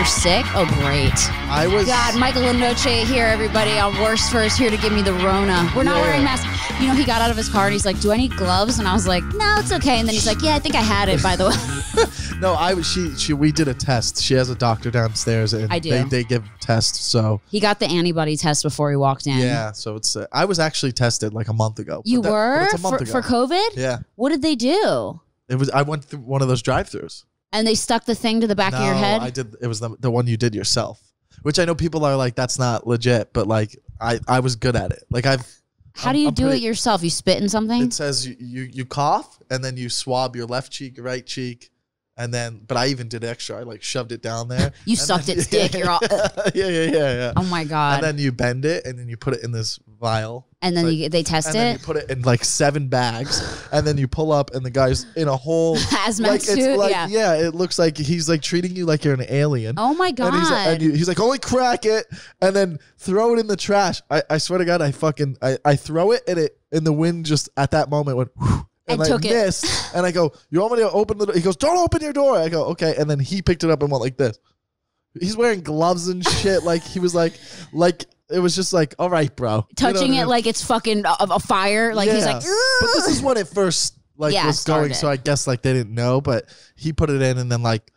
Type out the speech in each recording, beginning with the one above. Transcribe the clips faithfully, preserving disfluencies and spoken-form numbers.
you're sick? Oh, great. I was. God, Michael Lenoche here, everybody. On Worst First, here to give me the Rona. We're not Yeah. wearing masks. You know, he got out of his car and he's like, do I need gloves? And I was like, no, it's okay. And then he's like, yeah, I think I had it, by the way. No, I was. She. She. We did a test. She has a doctor downstairs, and I do. They, they give tests. So He got the antibody test before he walked in. yeah. So it's. Uh, I was actually tested like a month ago. You But that- were? but it's a month for, ago. for COVID? Yeah. What did they do? It was. I went through one of those drive-throughs. And they stuck the thing to the back no, of your head? I did. It was the the one you did yourself, which I know people are like, that's not legit, but like I I was good at it. Like I've. How I'm- do you I'm do pretty- it yourself? You spit in something? It says you, you you cough and then you swab your left cheek, your right cheek, and then. But I even did extra. I like shoved it down there. You and sucked then- its dick. You're all. yeah, yeah, yeah, yeah. Oh my God. And then you bend it, and then you put it in this vial. And then Like- you, they test and it? then you put it in like seven bags, and then you pull up, and the guy's in a whole Hazmat like, it's suit? like, Yeah. yeah, it looks like he's like treating you like you're an alien. Oh my God. And he's, and you, he's like, only crack it and then throw it in the trash. I, I swear to God, I fucking I, I throw it and it and the wind just at that moment went whew, and, And I took it. missed. And I go, you want me to open the door? He goes, don't open your door. I go, okay. And then he picked it up and went like this. He's wearing gloves and shit. Like he was like like it was just like, all right, bro. You know Touching what I it mean? like it's fucking a, a fire. Like he's Yeah. like, But this is when it first like Yeah, was going, started. so I guess like they didn't know, but he put it in, and then like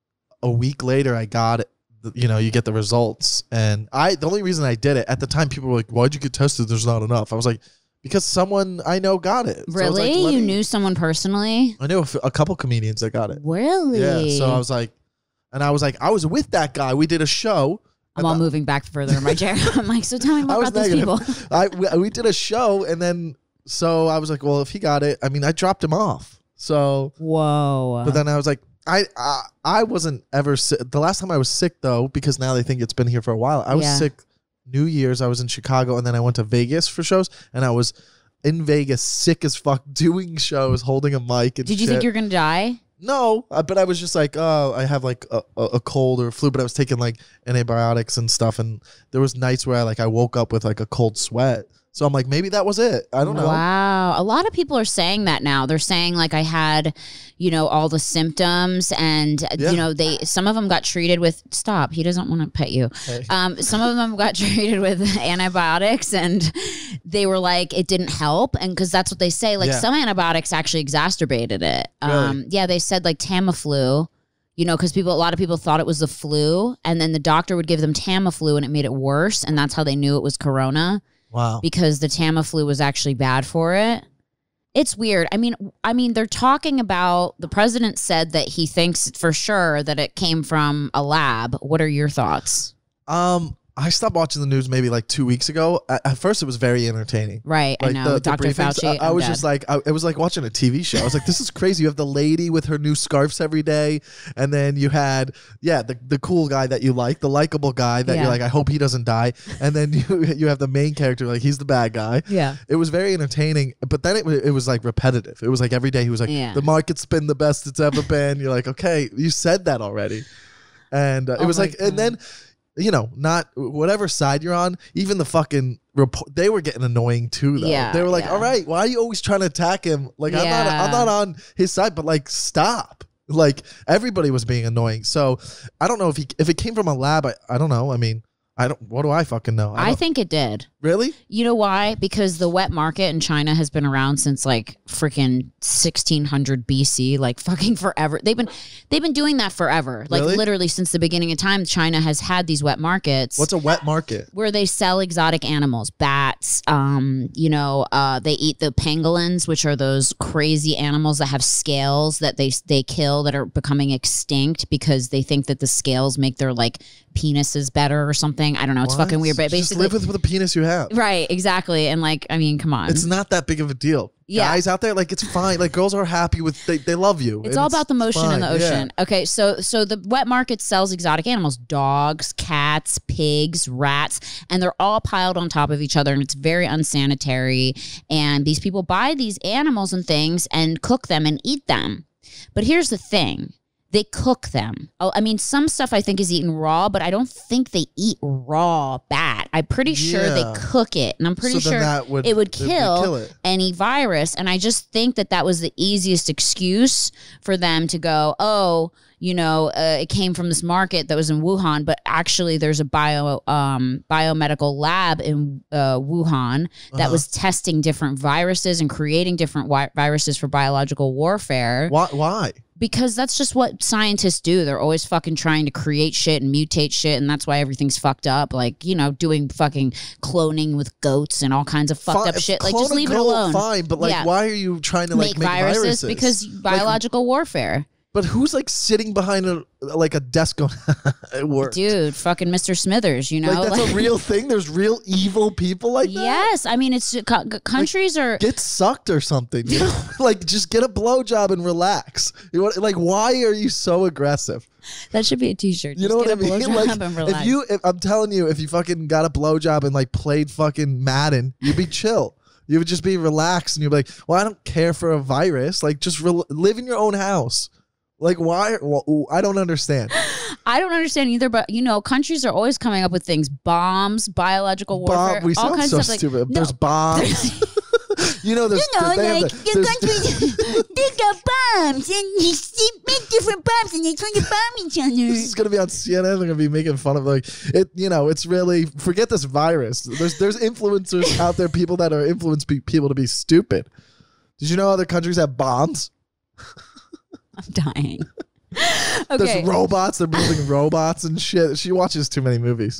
a week later I got it. You know, you get the results, and I the only reason I did it at the time, people were like, "Why'd you get tested? There's not enough." I was like, because someone I know got it. So I was really? like, let You me- knew someone personally? I knew a, f- a couple comedians that got it. Really? Yeah, so I was like, and I was like, I was with that guy. We did a show. I'm all moving back further in my chair. I'm like, so tell me I more was about these people. negative. I we, we did a show, and then so I was like, well, if he got it, I mean, I dropped him off. So, Whoa. but then I was like, I I, I wasn't ever sick. The last time I was sick though, because now they think it's been here for a while. I was Yeah. sick New Year's. I was in Chicago, and then I went to Vegas for shows, and I was in Vegas, sick as fuck, doing shows, holding a mic. And Did you shit. think you were going to die? No, uh, but I was just like, oh, I have like a, a, a cold or a flu, but I was taking like antibiotics and stuff, and there was nights where I like I woke up with like a cold sweat. So I'm like, maybe that was it. I don't know. Wow. A lot of people are saying that now. They're saying like I had, you know, all the symptoms and, uh, Yeah. you know, they, some of them got treated with, stop, he doesn't want to pet you. Hey. Um, some of them got treated with antibiotics and they were like, it didn't help. And cause that's what they say. Like Yeah. some antibiotics actually exacerbated it. Really? Um, yeah, they said like Tamiflu, you know, cause people, a lot of people thought it was the flu and then the doctor would give them Tamiflu and it made it worse. And that's how they knew it was Corona. Wow. Because the Tamiflu was actually bad for it. It's weird. I mean, I mean, they're talking about, the president said that he thinks for sure that it came from a lab. What are your thoughts? Um, I stopped watching the news maybe like two weeks ago. At, at first, it was very entertaining. Right, I Like know. the- with the Doctor briefings, Fauci. I, I I'm was dead. just like, I, it was like watching a T V show. I was like, this is crazy. You have the lady with her new scarves every day, and then you had, yeah, the the cool guy that you like, the likable guy that Yeah. you're like, I hope he doesn't die, and then you you have the main character like he's the bad guy. Yeah. It was very entertaining, but then it wa- it was like repetitive. It was like every day he was like, Yeah. the market's been the best it's ever been. You're like, okay, you said that already, and uh, it Oh was my like, and then. You know, not whatever side you're on, even the fucking report, they were getting annoying too, though. Yeah, they were like, yeah. all right, why are you always trying to attack him? Like, I'm not Yeah. I'm not on his side, but like, stop. Like, everybody was being annoying. So I don't know if he if it came from a lab, I, I don't know. I mean, I don't what do I fucking know? I, I don't- think it did. really? You know why? Because the wet market in China has been around since like freaking sixteen hundred B C, like fucking forever. They've been they've been doing that forever. Like Really? literally since the beginning of time, China has had these wet markets. What's a wet market? Where they sell exotic animals, bats, um, you know, uh, they eat the pangolins, which are those crazy animals that have scales that they they kill that are becoming extinct because they think that the scales make their like penises better or something. I don't know. It's What? fucking weird, but Just basically, live with, with the penis you have. right, exactly. And like, I mean, come on. It's not that big of a deal. Yeah. Guys out there, like, it's fine. Like, girls are happy with, they, they love you. It's and all about the motion in the fine. Yeah. ocean. Okay, so so the wet market sells exotic animals, dogs, cats, pigs, rats, and they're all piled on top of each other and it's very unsanitary. And these people buy these animals and things and cook them and eat them. But here's the thing. They cook them. Oh, I mean, some stuff I think is eaten raw, but I don't think they eat raw bat. I'm pretty sure Yeah. they cook it, and I'm pretty So then sure that would- it would it would kill, kill it. any virus. And I just think that that was the easiest excuse for them to go, oh, you know, uh, it came from this market that was in Wuhan, but actually there's a bio um, biomedical lab in uh, Wuhan that Uh-huh. was testing different viruses and creating different wi- viruses for biological warfare. Why? Why? Because that's just what scientists do. They're always fucking trying to create shit and mutate shit, and that's why everything's fucked up. Like, you know, doing fucking cloning with goats and all kinds of fucked Fine, up shit. Like, clone just a leave it goat, alone. Fine, but like, Yeah. why are you trying to like make, make viruses, viruses? because Like, biological warfare. but who's like sitting behind a like a desk going, it worked. Dude, fucking Mister Smithers, you know? Like that's Like- a real thing. There's real evil people like that. Yes, I mean, it's co- countries are. Get sucked or something. You know, like just get a blowjob and relax. You know, like why are you so aggressive? That should be a T-shirt. You Just know what get I a mean? blowjob Like and relax. if you, if, I'm telling you, if you fucking got a blowjob and like played fucking Madden, you'd be chill. You would just be relaxed and you'd be like, well, I don't care for a virus. Like just re- live in your own house. Like why? Well, I don't understand. I don't understand either, but you know, countries are always coming up with things: bombs, biological warfare, Bomb. We all sound kinds so of stuff. stupid. Like, no, There's bombs. You know, there's you know, they have like the- your there's- countries pick up bombs and you see, make different bombs and they try to bomb each other. This is gonna be on C N N. They're gonna be making fun of like it. You know, it's really forget this virus. There's there's influencers out there, people that are influence pe- people to be stupid. Did you know other countries have bombs? I'm dying. Okay. There's robots. They're building robots and shit. She watches too many movies.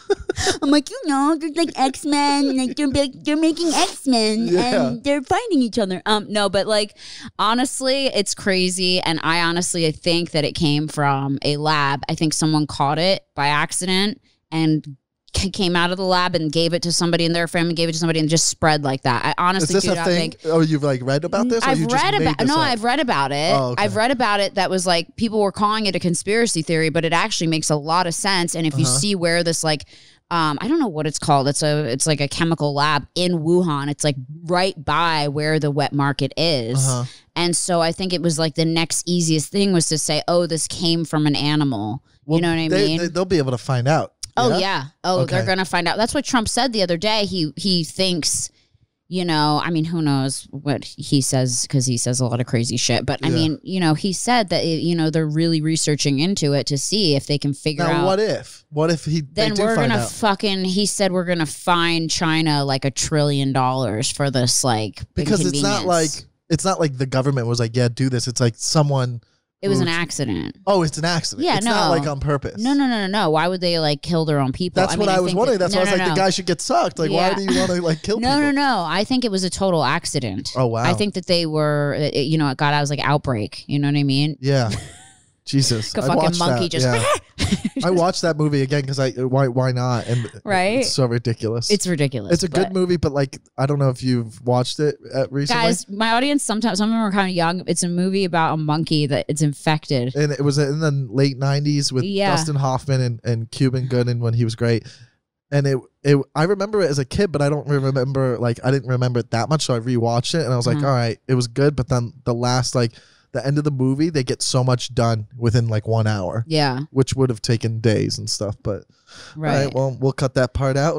I'm like, you know, there's like X Men, like they're big, they're making X Men, Yeah. and they're fighting each other. Um, no, but like honestly, it's crazy, and I honestly I think that it came from a lab. I think someone caught it by accident and c- came out of the lab and gave it to somebody in their family, gave it to somebody, and just spread like that. I Is honestly this do a not thing? think. Oh, you've like read about this? Or I've you just read made about this no, up? I've read about it. Oh, okay. I've read about it. That was like people were calling it a conspiracy theory, but it actually makes a lot of sense. And if you Uh-huh. see where this like, um, I don't know what it's called. It's a it's like a chemical lab in Wuhan. It's like right by where the wet market is. Uh-huh. And so I think it was like the next easiest thing was to say, oh, this came from an animal. Well, you know what I they, mean? They, they'll be able to find out. Oh yeah. Oh, Okay. they're gonna find out. That's what Trump said the other day. He he thinks, you know, I mean, who knows what he says because he says a lot of crazy shit. But I Yeah. mean, you know, he said that it, you know they're really researching into it to see if they can figure Now, out. what if? What if he? then they do we're find gonna out? fucking. He said we're gonna fine China like a trillion dollars for this like Because it's not like inconvenience. it's not like the government was like, yeah, do this. It's like someone. it was an who's- accident. Oh, it's an accident. Yeah, it's not no. like on purpose. No, no, no, no, no. Why would they like kill their own people? That's I what mean, I, was think wondering. that- That's no, why I was no, like, no. the guy should get sucked. Like, Yeah. why do you want to like kill No, people? no, no. I think it was a total accident. Oh wow. I think that they were, it, you know, it got out as like outbreak. You know what I mean? Yeah. Jesus. Like a I fucking watched monkey that, just. yeah. I watched that movie again because I why why not? And Right? it's so ridiculous. It's ridiculous. It's a good but- movie, but like I don't know if you've watched it uh, recently. Guys, my audience sometimes some of them are kind of young. It's a movie about a monkey that it's infected. And it was in the late nineties with Yeah. Dustin Hoffman and, and Cuban Gooding when he was great. And it it I remember it as a kid, but I don't remember like I didn't remember it that much, so I rewatched it and I was like, Mhm. all right, it was good, but then the last like the end of the movie, they get so much done within like one hour, Yeah, which would have taken days and stuff. But right. all right, well, we'll cut that part out.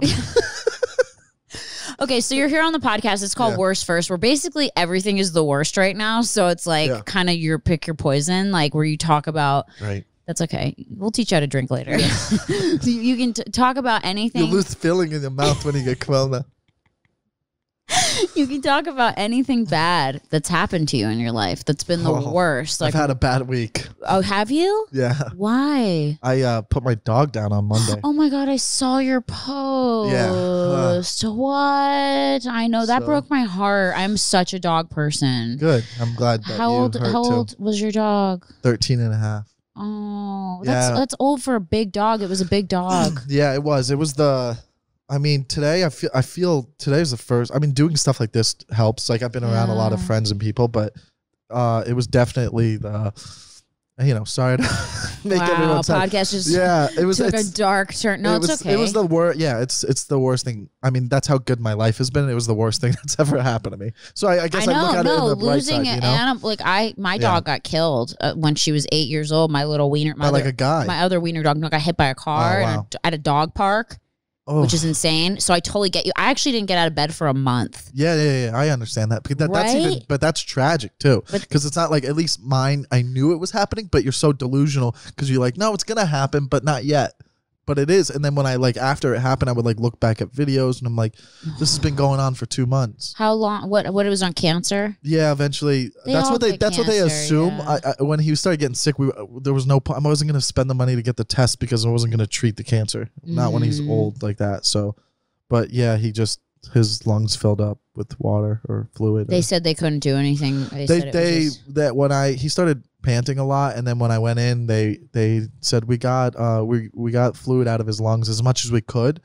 Okay, so you're here on the podcast. It's called Yeah. Worst First, where basically everything is the worst right now. So it's like Yeah. kind of your pick your poison, like where you talk about. Right. That's okay. We'll teach you how to drink later. you, you can t- talk about anything. You lose feeling in your mouth when you get Corona. You can talk about anything bad that's happened to you in your life. That's been the Oh, worst. Like, I've had a bad week. oh, have you? Yeah. Why? I uh, put my dog down on Monday. Oh my god, I saw your post. Uh, what? I know that So- broke my heart. I'm such a dog person. Good. I'm glad that How you old? heard How too. old was your dog? thirteen and a half. Oh, that's Yeah. that's old for a big dog. It was a big dog. Yeah, it was. It was the. I mean, today I feel. I feel today's the first. I mean, doing stuff like this helps. Like I've been around a lot of Yeah. friends and people, but uh, it was definitely the. You know, sorry to make wow, everyone sad. podcast just Yeah, it was. took a it's- dark turn. No, it it's was, okay. It was the worst. Yeah, it's it's the worst thing. I mean, that's how good my life has been. It was the worst thing that's ever happened to me. So I, I guess I I, know, look at it no, in the bright losing side. an You know, animal. Like I, my Yeah. dog got killed uh, when she was eight years old. My little wiener, my by like other, a guy. my other wiener dog got hit by a car Oh, in a- wow. at a dog park. Oh. which is insane. So I totally get you. I actually didn't get out of bed for a month. Yeah, yeah, yeah. I understand that. Because that that's even, Right? but that's tragic too. But- Because it's not like, at least mine, I knew it was happening, but you're so delusional because you're like, no, it's gonna happen, but not yet. But it is. And then when I like after it happened, I would like look back at videos and I'm like, this has been going on for two months. How long? What? What? It was on cancer? Yeah, eventually. They that's all what they. get That's what they cancer, assume. yeah. I, I, when he started getting sick, we there was no. po- I wasn't going to spend the money to get the test because I wasn't going to treat the cancer. Not when he's Mhm. old like that. So, but yeah, he just his lungs filled up with water or fluid. They or- said they couldn't do anything. They, they said it they was just, that when I he started panting a lot, and then when I went in, they they said we got uh we we got fluid out of his lungs as much as we could,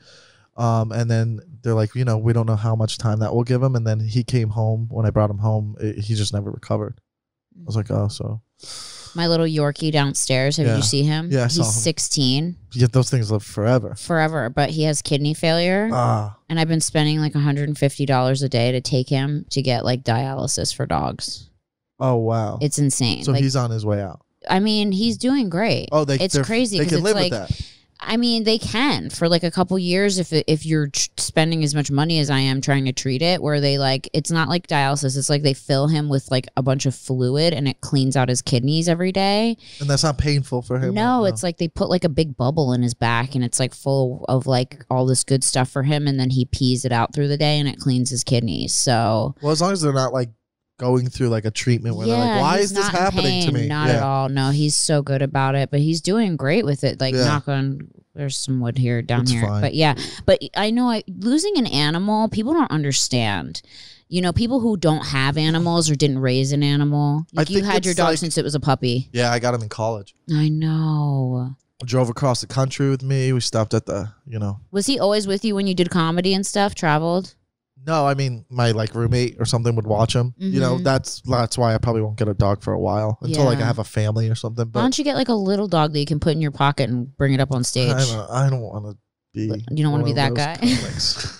um and then they're like, you know, we don't know how much time that will give him, and then he came home. When I brought him home, it, he just never recovered. I was like, oh, so my little Yorkie downstairs. Have Yeah. you see him? Yeah, I He's saw him. sixteen, yeah, those things live forever. forever, but he has kidney failure. Ah, And I've been spending like one hundred fifty dollars a day to take him to get like dialysis for dogs. oh wow. It's insane. So like, he's on his way out. I mean, he's doing great. Oh, they it's they're- crazy They because can it's live like, with that. I mean, they can for like a couple years if if you're tr- spending as much money as I am trying to treat it. Where they like, it's not like dialysis. It's like they fill him with like a bunch of fluid and it cleans out his kidneys every day. And that's not painful for him. No, it's like they put like a big bubble in his back and it's like full of like all this good stuff for him, and then he pees it out through the day and it cleans his kidneys. So well, as long as they're not like going through like a treatment where they're like, why he's is this not in happening to pain, me? Not yeah. at all. No, he's so good about it, but he's doing great with it. Like Yeah. knock on, there's some wood here down It's here, fine. but yeah. But I know I, losing an animal, people don't understand. You know, people who don't have animals or didn't raise an animal. I Like you think had your it's dog like- since it was a puppy. Yeah, I got him in college. I know. Drove across the country with me. We stopped at the, you know. Was he always with you when you did comedy and stuff? Traveled? No, I mean my like roommate or something would watch him. You know, Mhm. that's that's why I probably won't get a dog for a while until like I Yeah. have a family or something. Why But don't you get like a little dog that you can put in your pocket and bring it up on stage? I don't, I don't want to be. You don't wanna one be of that those guy? comics.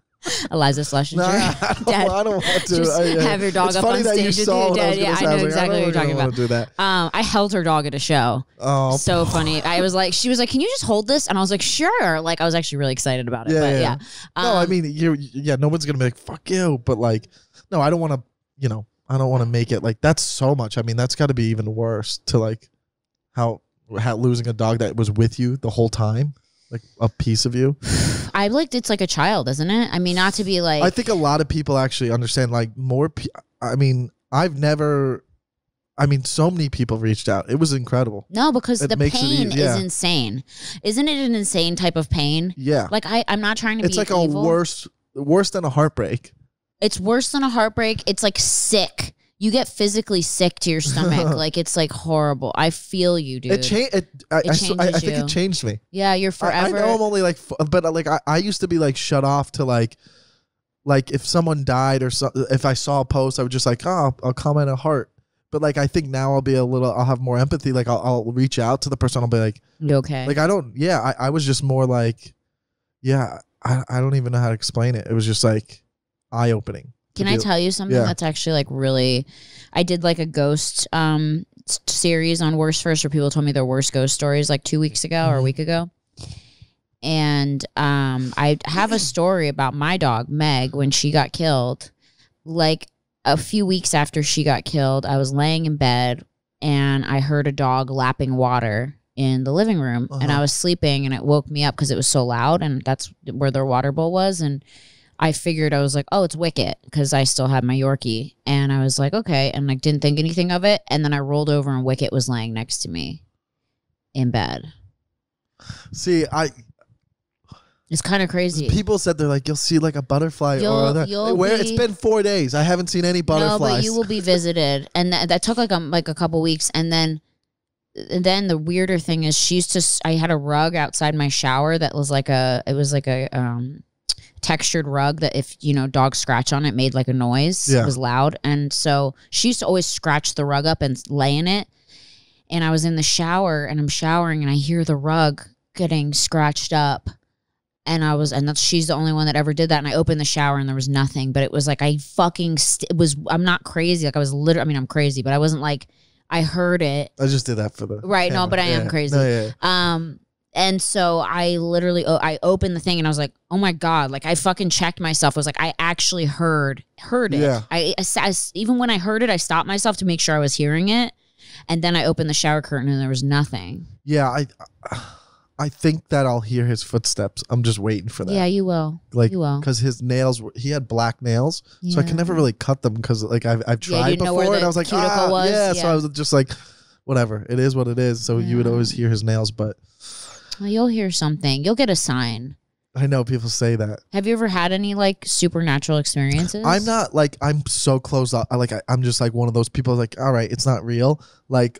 Eliza Schlesinger. Nah, I don't, Dad, I don't want to. just I, I- have your dog it's up funny on that you stage with saw you, what I was Dad. Yeah, gonna I say. know was like, exactly what don't you're talking really wanna about. Do that. Um, I held her dog at a show. Oh, So funny. I was like, she was like, "Can you just hold this?" And I was like, "Sure." Like I was actually really excited about it. Yeah, but yeah. yeah. no, I Um, mean, you. Yeah, no one's gonna be like, "Fuck you," but like, no, I don't want to. You know, I don't want to make it like that's so much. I mean, that's got to be even worse to like how how losing a dog that was with you the whole time, like a piece of you. I like it's like a child, isn't it? I mean, not to be like. I think a lot of people actually understand. Like more. Pe- I mean, I've never. I mean, so many people reached out. It was incredible. no, because it the makes it pain easy, yeah. is insane. Isn't it an insane type of pain? Yeah, Like I, I'm not trying to it's be like evil. a worse, worse than a heartbreak. It's worse than a heartbreak. It's like sick. You get physically sick to your stomach. Like it's like horrible. I feel you, dude. It changed. It, I, It I, so- I, I changes think you. it changed me. yeah, you're I, I forever. know I'm only like, f- but uh, like I, I used to be like shut off to like, like if someone died or so, if I saw a post, I would just like, oh, I'll, I'll comment a heart. But like I think now I'll be a little, I'll have more empathy. Like I'll, I'll reach out to the person. I'll be like, You okay? like I don't, yeah. I, I was just more like, yeah. I, I don't even know how to explain it. It was just like eye opening. Can I tell you something Yeah. that's actually like really? I did like a ghost um s- series on Worst First, where people told me their worst ghost stories like two weeks ago or a Mhm. week ago. And um, I have a story about my dog Meg when she got killed. Like a few weeks after she got killed, I was laying in bed and I heard a dog lapping water in the living room, and I Uh-huh. was sleeping, and it woke me up because it was so loud, and that's where their water bowl was, and I figured, I was like, oh, it's Wicket, because I still had my Yorkie. And I was like, okay. And like, didn't think anything of it. And then I rolled over and Wicket was laying next to me in bed. See, I It's kind of crazy. people said they're like, you'll see like a butterfly You'll- or other. you'll Where be- it's been four days, I haven't seen any butterflies. No, but you will be visited. And that, that took like a, like a couple weeks. And then, and then the weirder thing is she used to, s- I had a rug outside my shower that was like a, it was like a, um, textured rug that if you know dogs scratch on it made like a noise. Yeah. It was loud, and so she used to always scratch the rug up and lay in it. And I was in the shower and I'm showering and I hear the rug getting scratched up, and I was and that's she's the only one that ever did that. And I opened the shower and there was nothing, but it was like I fucking st- it was I'm not crazy, like I was literally I mean I'm crazy, but I wasn't like I heard it. I just did that for the Right, no, camera. but I am Yeah. crazy. No, yeah. Um, And so I literally, oh, I opened the thing and I was like, oh my God, like I fucking checked myself. I was like, I actually heard, heard it. Yeah. I, I, I, even when I heard it, I stopped myself to make sure I was hearing it. And then I opened the shower curtain and there was nothing. Yeah, I I think that I'll hear his footsteps. I'm just waiting for that. Yeah, you will. Like, you will. because his nails, were, he had black nails, Yeah. so I can never really cut them because like I've, I've Yeah, you tried didn't know where before, the and I was like, cuticle ah, was? yeah. So Yeah. I was just like, whatever, it is what it is. So you would Yeah. always hear his nails, but Well, you'll hear something. You'll get a sign. I know people say that. Have you ever had any like supernatural experiences? I'm not like I'm so closed up. I like I, I'm just like one of those people. Like, all right, it's not real. Like,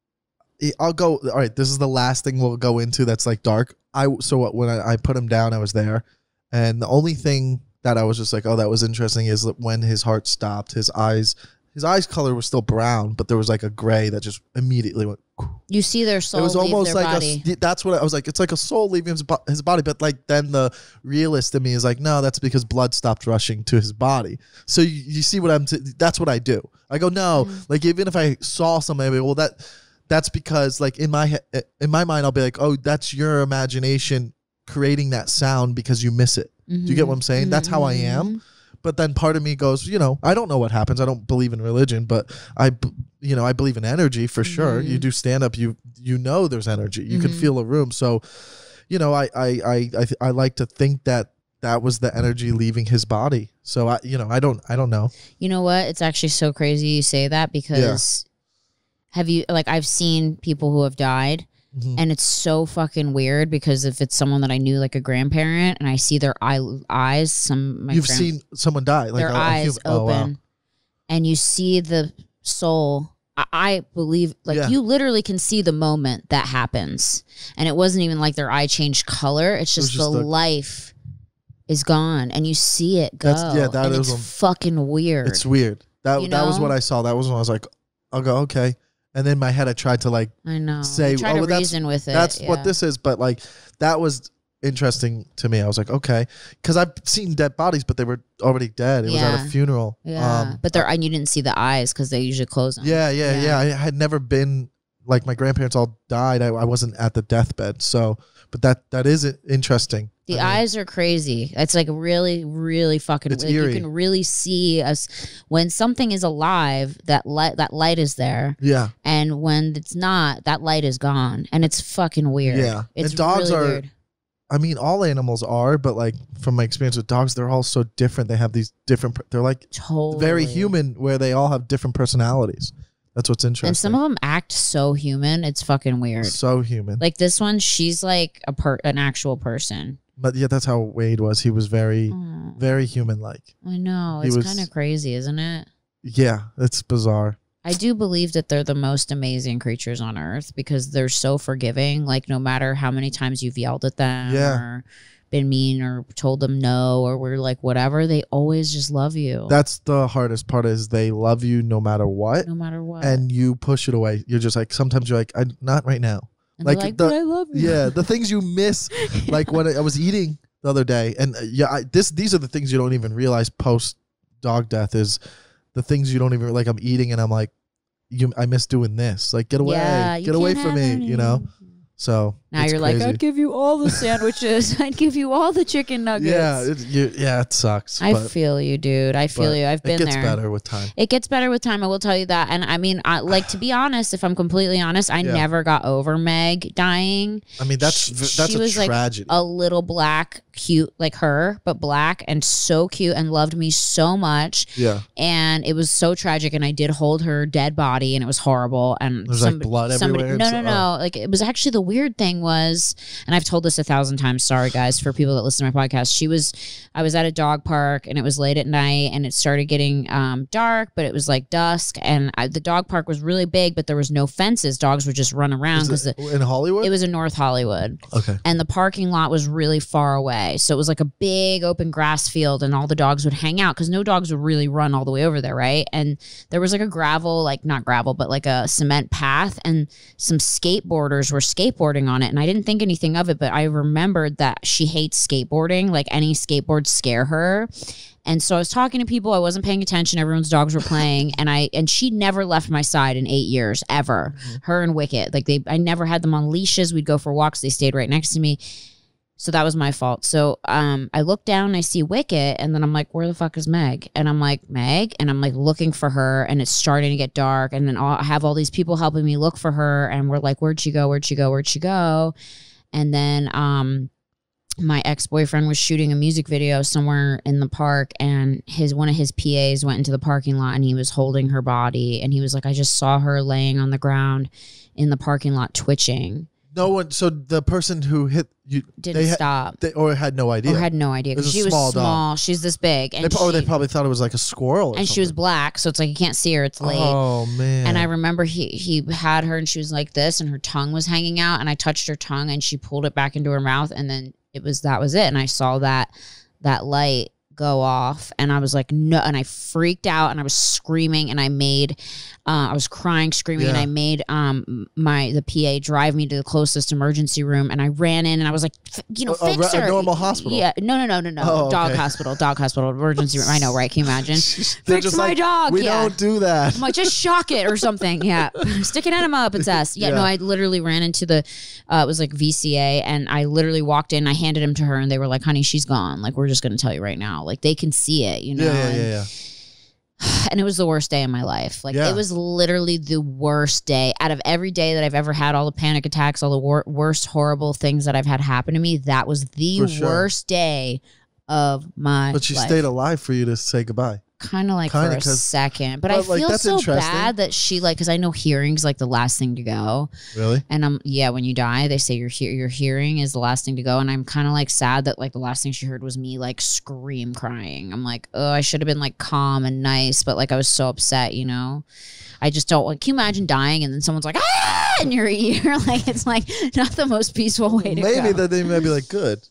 I'll go. All right, this is the last thing we'll go into. That's like dark. I so what when I, I put him down, I was there, and the only thing that I was just like, oh, that was interesting is that when his heart stopped, his eyes, his eyes color was still brown, but there was like a gray that just immediately went. You see their soul It was leave almost their like body. a. That's what I was like. It's like a soul leaving his, bo- his body, but like then the realist in me is like, no, that's because blood stopped rushing to his body. So you, you see what I'm. T- that's what I do. I go no, Mm. like even if I saw somebody, well that, that's because like in my he- in my mind I'll be like, oh, that's your imagination creating that sound because you miss it. Do you get what I'm saying? That's how I am. But then part of me goes, you know, I don't know what happens. I don't believe in religion, but I, b- you know, I believe in energy for sure. You do stand up, you you know, there's energy. You can Mhm. feel a room. So, you know, I I I I, th- I like to think that that was the energy leaving his body. So I, you know, I don't I don't know. You know what? It's actually so crazy you say that because have you like I've seen people who have died Mhm. and it's so fucking weird because if it's someone that I knew like a grandparent and I see their eye, eyes, some my You've grand- seen someone die, like their a, a eyes human- oh, open wow. and you see the soul. I, I believe like Yeah. you literally can see the moment that happens and it wasn't even like their eye changed color. It's was just, just the the- life is gone and you see it go. That's- yeah, that and is it's a- fucking weird. It's weird. That You that was know? what I saw. That was when I was like, I'll go okay. And then in my head I tried to like I know. say, You try oh, to well, that's- reason with it. that's yeah. what this is, but like that was interesting to me. I was like, okay, because I've seen dead bodies, but they were already dead. It was Yeah. at a funeral. Yeah, Um, but there, and you didn't see the eyes because they usually close them. yeah, yeah, yeah, Yeah. I had never been like my grandparents all died. I, I wasn't at the deathbed, so but that that is interesting. The I mean, eyes are crazy. It's like really, really fucking. It's like you eerie. can really see us when something is alive. That light, that light is there, Yeah, and when it's not, that light is gone, and it's fucking weird. Yeah. it's And dogs really are- weird. I mean, all animals are, but like from my experience with dogs, they're all so different. They have these different. per- They're like Totally very human, where they all have different personalities. That's what's interesting. and some of them act so human. It's fucking weird. so human. Like this one, she's like a per, an actual person. But yeah, that's how Wade was. He was very, Oh, very human-like. I know He it's was- kind of crazy, isn't it? Yeah, it's bizarre. I do believe that they're the most amazing creatures on earth because they're so forgiving. Like no matter how many times you've yelled at them Yeah. or been mean or told them no or we're like whatever, they always just love you. That's the hardest part is they love you no matter what, no matter what. and you push it away. You're just like sometimes you're like, I not right now. And they're like like, the- but I love you. Yeah, the things you miss, like when I was eating the other day, and uh, yeah, I, this these are the things you don't even realize post dog death is the things you don't even like. I'm eating and I'm like, you, I miss doing this. Like get away, Yeah, you get away can't from me, have you know. any. So Now it's you're like, crazy. I'd give you all the sandwiches. I'd give you all the chicken nuggets. yeah, it, you, yeah, it sucks. I but feel you, dude. I feel but you. I've it been gets there. better with time. It gets better with time. I will tell you that. And I mean, I, like to be honest, if I'm completely honest, I Yeah. never got over Meg dying. I mean, that's She- that's she a was like tragedy. A little black, cute like her, but black and so cute and loved me so much. yeah, And it was so tragic. And I did hold her dead body, and it was horrible. And There's, like, blood somebody, everywhere and No, so- no, no. Like it was actually the weird thing was, and I've told this a thousand times. Sorry, guys, for people that listen to my podcast. She was, I was at a dog park, and it was late at night, and it started getting um, dark, but it was like dusk, and I, the dog park was really big, but there was no fences. Dogs would just run around Is because it it, in Hollywood. it was in North Hollywood, okay. and the parking lot was really far away. So it was like a big open grass field, and all the dogs would hang out because no dogs would really run all the way over there, right? And there was like a gravel, like not gravel, but like a cement path, and some skateboarders were skateboarding on it. it, and I didn't think anything of it, but I remembered that she hates skateboarding. Like any skateboards scare her. And so I was talking to people. I wasn't paying attention. Everyone's dogs were playing, and I and she never left my side in eight years ever. Mm-hmm. Her and Wicket, like they, I never had them on leashes. We'd go for walks. They stayed right next to me. So that was my fault. So um, I look down and I see Wicket, and then I'm like, where the fuck is Meg? And I'm like, Meg? And I'm like looking for her, and it's starting to get dark. And then I'll, I have all these people helping me look for her, and we're like, where'd she go? Where'd she go? Where'd she go? And then um, my ex-boyfriend was shooting a music video somewhere in the park, and his one of his P As went into the parking lot, and he was holding her body. And he was like, I just saw her laying on the ground in the parking lot twitching. No one. So the person who hit you didn't they stop, ha they, or had no idea, or had no idea because she was small. small. Dog. She's this big, and they, she, oh, they probably thought it was like a squirrel, or and something. she was black, so it's like you can't see her. It's late. Oh man! And I remember he he had her, and she was like this, and her tongue was hanging out, and I touched her tongue, and she pulled it back into her mouth, and then it was that was it, and I saw that that light go off, and I was like no, and I freaked out, and I was screaming, and I made uh, I was crying, screaming, yeah. and I made um my the P A drive me to the closest emergency room, and I ran in, and I was like, you know, a, fix a, her. a normal hospital. Yeah, no, no, no, no, no, oh, dog okay. hospital, dog hospital, emergency room. I know, right? Can you imagine? Fix just my like, dog. We yeah. don't do that. I'm like, just shock it or something. Yeah, stick an enema up its ass. Yeah, yeah, no, I literally ran into the, uh, it was like V C A, and I literally walked in, I handed him to her, and they were like, honey, she's gone. Like, we're just gonna tell you right now. Like, they can see it, you know. Yeah, yeah, and, yeah, yeah. And it was the worst day of my life. Like yeah. it was literally the worst day out of every day that I've ever had. All the panic attacks, all the wor worst, horrible things that I've had happen to me. That was the sure. worst day of my. But she life. stayed alive for you to say goodbye. Kind of like Kinda for a second, but, but I like, feel so bad that she like because I know hearing's like the last thing to go. Really? And I'm yeah, when you die, they say your he your hearing is the last thing to go, and I'm kind of like sad that like the last thing she heard was me like scream crying. I'm like, oh, I should have been like calm and nice, but like I was so upset, you know. I just don't like. Can you imagine dying and then someone's like ah in your ear? Like it's like not the most peaceful way to Maybe go. Maybe that they might be like good.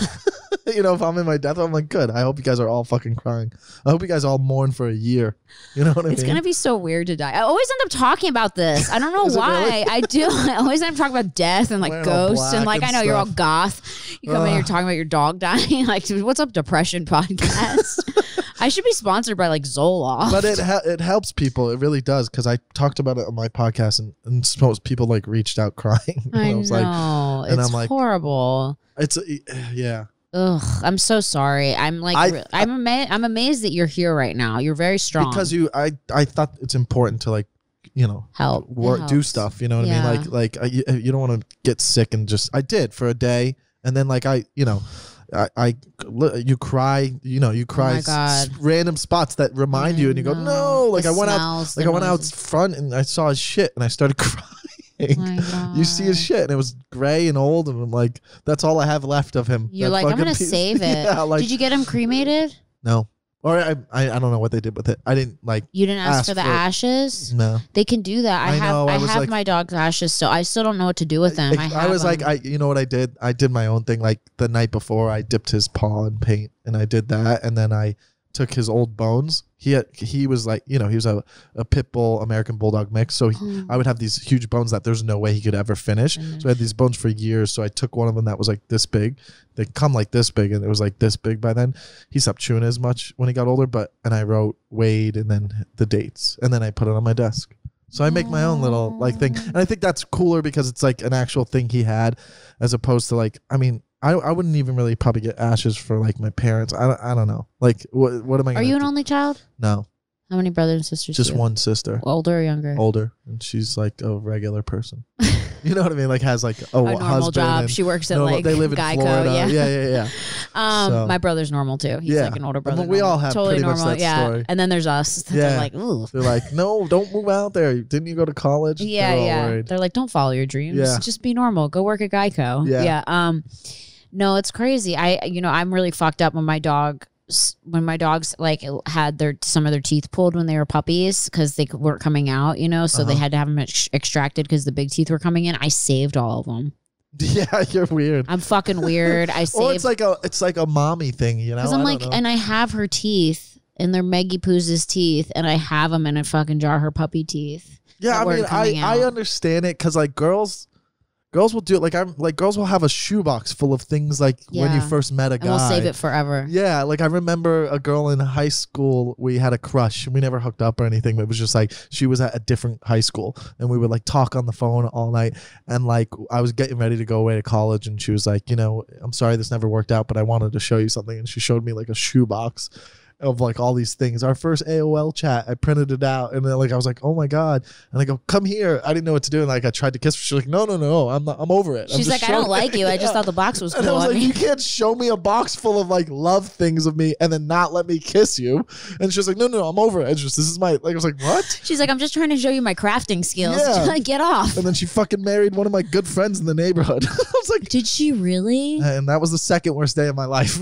You know, if I'm in my death, I'm like, good. I hope you guys are all fucking crying. I hope you guys all mourn for a year. You know what I it's mean? It's gonna be so weird to die. I always end up talking about this. I don't know why. Really? I do. I always end up talking about death and like Wearing ghosts and like and I know stuff. You're all goth. You come uh. in, you're talking about your dog dying. Like, what's up, depression podcast? I should be sponsored by like Zoloft. But it ha it helps people. It really does because I talked about it on my podcast and, and most people like reached out crying. I, I was know. Like, and it's I'm like, horrible. It's yeah. Ugh, I'm so sorry. I'm like, I, I'm amazed. I'm amazed that you're here right now. You're very strong. Because you, I, I thought it's important to like, you know, help, work, do stuff. You know what yeah. I mean? Like, like uh, you, you don't want to get sick and just. I did for a day, and then like I, you know, I, I you cry. You know, you cry. Oh my God. S random spots that remind I you, and you know. go, no. Like the I went out, like I went out front, and I saw his shit, and I started crying. Oh you see his shit and it was gray and old and I'm like that's all I have left of him. You're like I'm gonna piece. save it. Yeah, like, did you get him cremated? No, or I, I I don't know what they did with it. I didn't like. You didn't ask, ask for the for ashes. It. No, they can do that. I, I have know, I, I have like, my dog's ashes, so I still don't know what to do with them. I, I, I was them. like I you know what I did? I did my own thing. Like the night before, I dipped his paw in paint and I did that, and then I took his old bones. He had, he was like, you know, he was a, a pit bull American bulldog mix. So he, mm. I would have these huge bones that there's no way he could ever finish. Mm. So I had these bones for years. So I took one of them that was like this big. They come like this big and it was like this big by then. He stopped chewing as much when he got older, but, and I wrote Wade and then the dates and then I put it on my desk. So I make my own little like thing. And I think that's cooler because it's like an actual thing he had as opposed to like, I mean, I, I wouldn't even really probably get ashes for like my parents. I don't, I don't know. Like, what what am I? Are you an do? only child? No. How many brothers and sisters? Just do you one have? sister. Older or younger? Older, and she's like a regular person. You know what I mean? Like has like a, a normal husband job. She works at normal, like they live in Geico. Florida. Yeah, yeah, yeah, yeah. um, so. My brother's normal too. He's yeah. like an older brother. Well, we normal. all have totally pretty normal. much that yeah. story. And then there's us. Yeah. They're like, ooh. They're like, no, don't move out there. Didn't you go to college? Yeah, They're yeah. worried. They're like, don't follow your dreams. Yeah. Just be normal. Go work at Geico. Yeah. Yeah. Um, no, it's crazy. I, you know, I'm really fucked up when my dog. When my dogs like had their some of their teeth pulled when they were puppies because they weren't coming out, you know, so uh-huh. they had to have them ex extracted because the big teeth were coming in. I saved all of them. Yeah, you're weird. I'm fucking weird. I saved. Well, it's like a it's like a mommy thing, you know. Because I'm I like, don't know. and I have her teeth, and they're Maggie Poo's teeth, and I have them in a fucking jar, her puppy teeth. Yeah, I mean, I I understand it because like girls. girls will do it. Like I'm like girls will have a shoebox full of things like when you Yeah. first met a guy. And we'll save it forever. Yeah, like I remember a girl in high school. We had a crush. We never hooked up or anything. But it was just like she was at a different high school, and we would like talk on the phone all night. And like I was getting ready to go away to college, and she was like, you know, I'm sorry this never worked out, but I wanted to show you something. And she showed me like a shoebox of like all these things. Our first A O L chat, I printed it out, and then like I was like, oh my god, and I go, come here. I didn't know what to do, and like I tried to kiss her. She's like, no, no, no, I'm not, I'm over it. I'm She's just like, I don't showing- like you. I just Yeah. thought the box was And I cool. was I like, mean- you can't show me a box full of like love things of me and then not let me kiss you. And she was like, no, no, no, I'm over it. It's just, this is my, like, I was like, what? She's like, I'm just trying to show you my crafting skills. Yeah. Like, get off. And then she fucking married one of my good friends in the neighborhood. I was like, Did she really? and that was the second worst day of my life.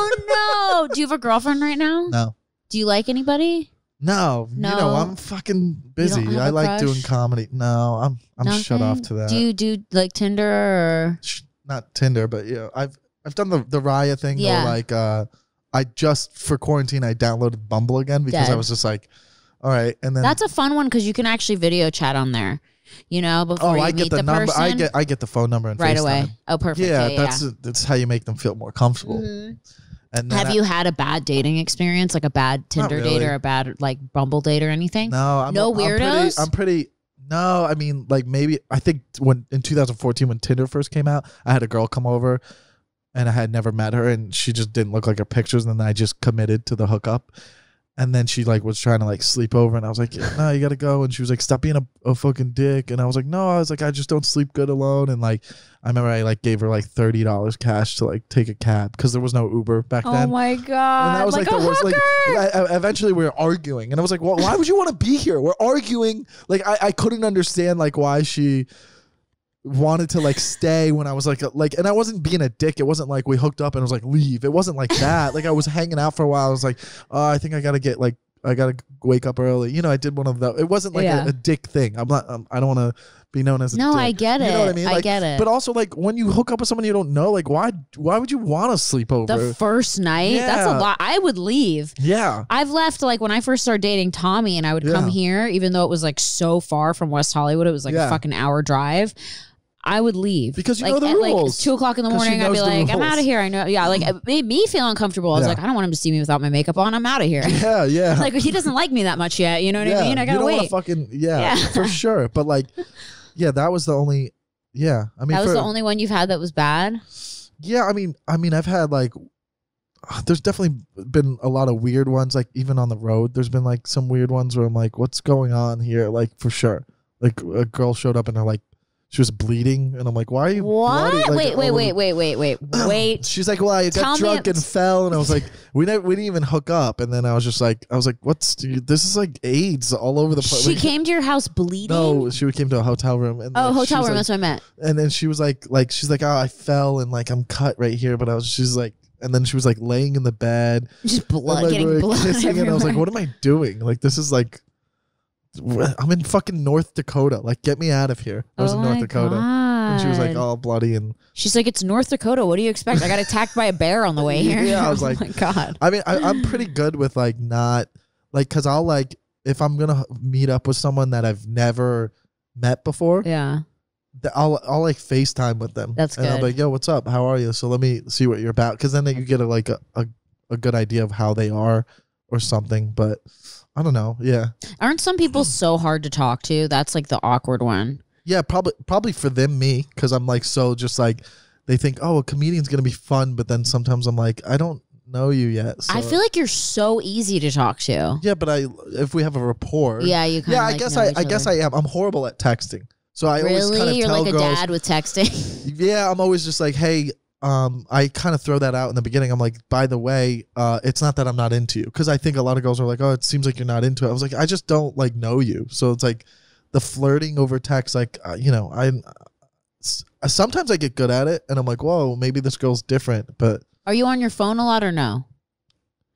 Oh no. Do you have a girlfriend right now? No. Do you like anybody? No, No. you know, I'm fucking busy. have I a like crush? doing comedy. No, I'm I'm shut off Nothing? to that. Do you do like Tinder or? Sh- Not Tinder, but yeah, I've I've done the the Raya thing. Yeah. Or like uh, I just for quarantine I downloaded Bumble again because Dead. I was just like, all right, and then That's a fun one because you can actually video chat on there. You know, before oh, you I meet get the, the number. person. I get I get the phone number and right FaceTime. away. Oh, perfect. Yeah, Yeah, that's that's how you make them feel more comfortable. Mhm. And then Have I- you had a bad dating experience, like a bad Tinder date really. or a bad like Bumble date or anything? No, I'm No I'm pretty, weirdos? I'm pretty. No, I mean, like maybe I think when in two thousand fourteen when Tinder first came out, I had a girl come over, and I had never met her, and she just didn't look like her pictures, and then I just committed to the hookup, and then she like was trying to like sleep over, and I was like, no, you gotta go, and she was like, stop being a, a fucking dick, and I was like, no, I was like, I just don't sleep good alone, and like I remember I like gave her like thirty dollars cash to like take a cab because there was no Uber back Oh then. my god! And that was like, a the worst. Like, hooker! I, I- eventually we were arguing, and I was like, "Well, why would you want to be here? We're arguing." Like, I, I couldn't understand like why she wanted to like stay when I was like, like, and I wasn't being a dick. It wasn't like we hooked up and it was like leave. It wasn't like that. Like I was hanging out for a while. I was like, oh, I think I gotta get like, I gotta wake up early. You know, I did one of those. It wasn't like Yeah. a, a dick thing. I'm not. Um, I don't want to be known as a No, dick. I get You it. know what I mean? I Like, get it. But also like when you hook up with someone you don't know, like why why would you want to sleep over? The first night, that's a Yeah. lot. I would leave. yeah. I've left like when I first started dating Tommy, and I would come Yeah. here, even though it was like so far from West Hollywood. It was like Yeah. a fucking hour drive. I would leave Because you like, know the at rules. like two o'clock in the 'Cause she morning. I'd be knows the like, I'm rules. out of here. I know. Yeah, like it made me feel uncomfortable. I was Yeah. like, I don't want him to see me without my makeup on. I'm out of here. Yeah, yeah. Like he doesn't like me that much yet. You know what yeah. I mean? I you gotta don't wanna wait. fucking yeah, Yeah. for sure. But like, yeah, that was the only. Yeah, I mean, That was for- the only one you've had that was bad. Yeah, I mean, I mean, I've had like, there's definitely been a lot of weird ones. Like even on the road, there's been like some weird ones where I'm like, what's going on here? Like for sure, like a girl showed up and they're like, she was bleeding, and I'm like, why are you? What? bloody? Like, wait, wait, all wait, over- wait, wait, wait, wait. She's like, well, I Tell got me drunk it- and fell, and I was like, we never, we didn't even hook up, and then I was just like, I was like, what's this is like AIDS all over the place. She Like, came to your house bleeding. no, she came to a hotel room, and Oh, like, she hotel was room. like- That's what I meant. and then she was like, like she's like, oh, I fell and like I'm cut right here, but I was, she's like, and then she was like laying in the bed, Just blood, and, like, getting we were blood kissing, everywhere. and I was like, what am I doing? Like this is like, I'm in fucking North Dakota. Like get me out of here. I was oh in North my Dakota, and she was like God. all bloody, and She's like, it's North Dakota. What do you expect? I got attacked by a bear on the way here. Yeah, I was like- oh my God. I mean, I, I'm pretty good with like not like because I'll like if I'm gonna meet up with someone that I've never met before, Yeah. th- I'll I'll like FaceTime with them. That's and I'll be good. like, yo, what's up? How are you? So let me see what you're about, because then you get a like a, a a good idea of how they are or something. But I don't know. Yeah, Aren't some people so hard to talk to? That's like the awkward one. yeah, probably probably for them, me, because I'm like so just like they think, oh, a comedian's gonna be fun, but then sometimes I'm like, I don't know you yet. So. I feel like you're so easy to talk to. yeah, but I if we have a rapport, Yeah, you kind yeah, of I like guess know I each I guess other. I am. I'm horrible at texting, so I always kind Really? of You're tell like a girls. dad with texting. Yeah, I'm always just like, hey, um, I kind of throw that out in the beginning. I'm like, by the way, uh, it's not that I'm not into you, because I think a lot of girls are like, oh, it seems like you're not into it. I was like, I just don't like know you, so it's like the flirting over text, like uh, you know, I s- sometimes I get good at it, and I'm like, whoa, maybe this girl's different, but Are you on your phone a lot or no?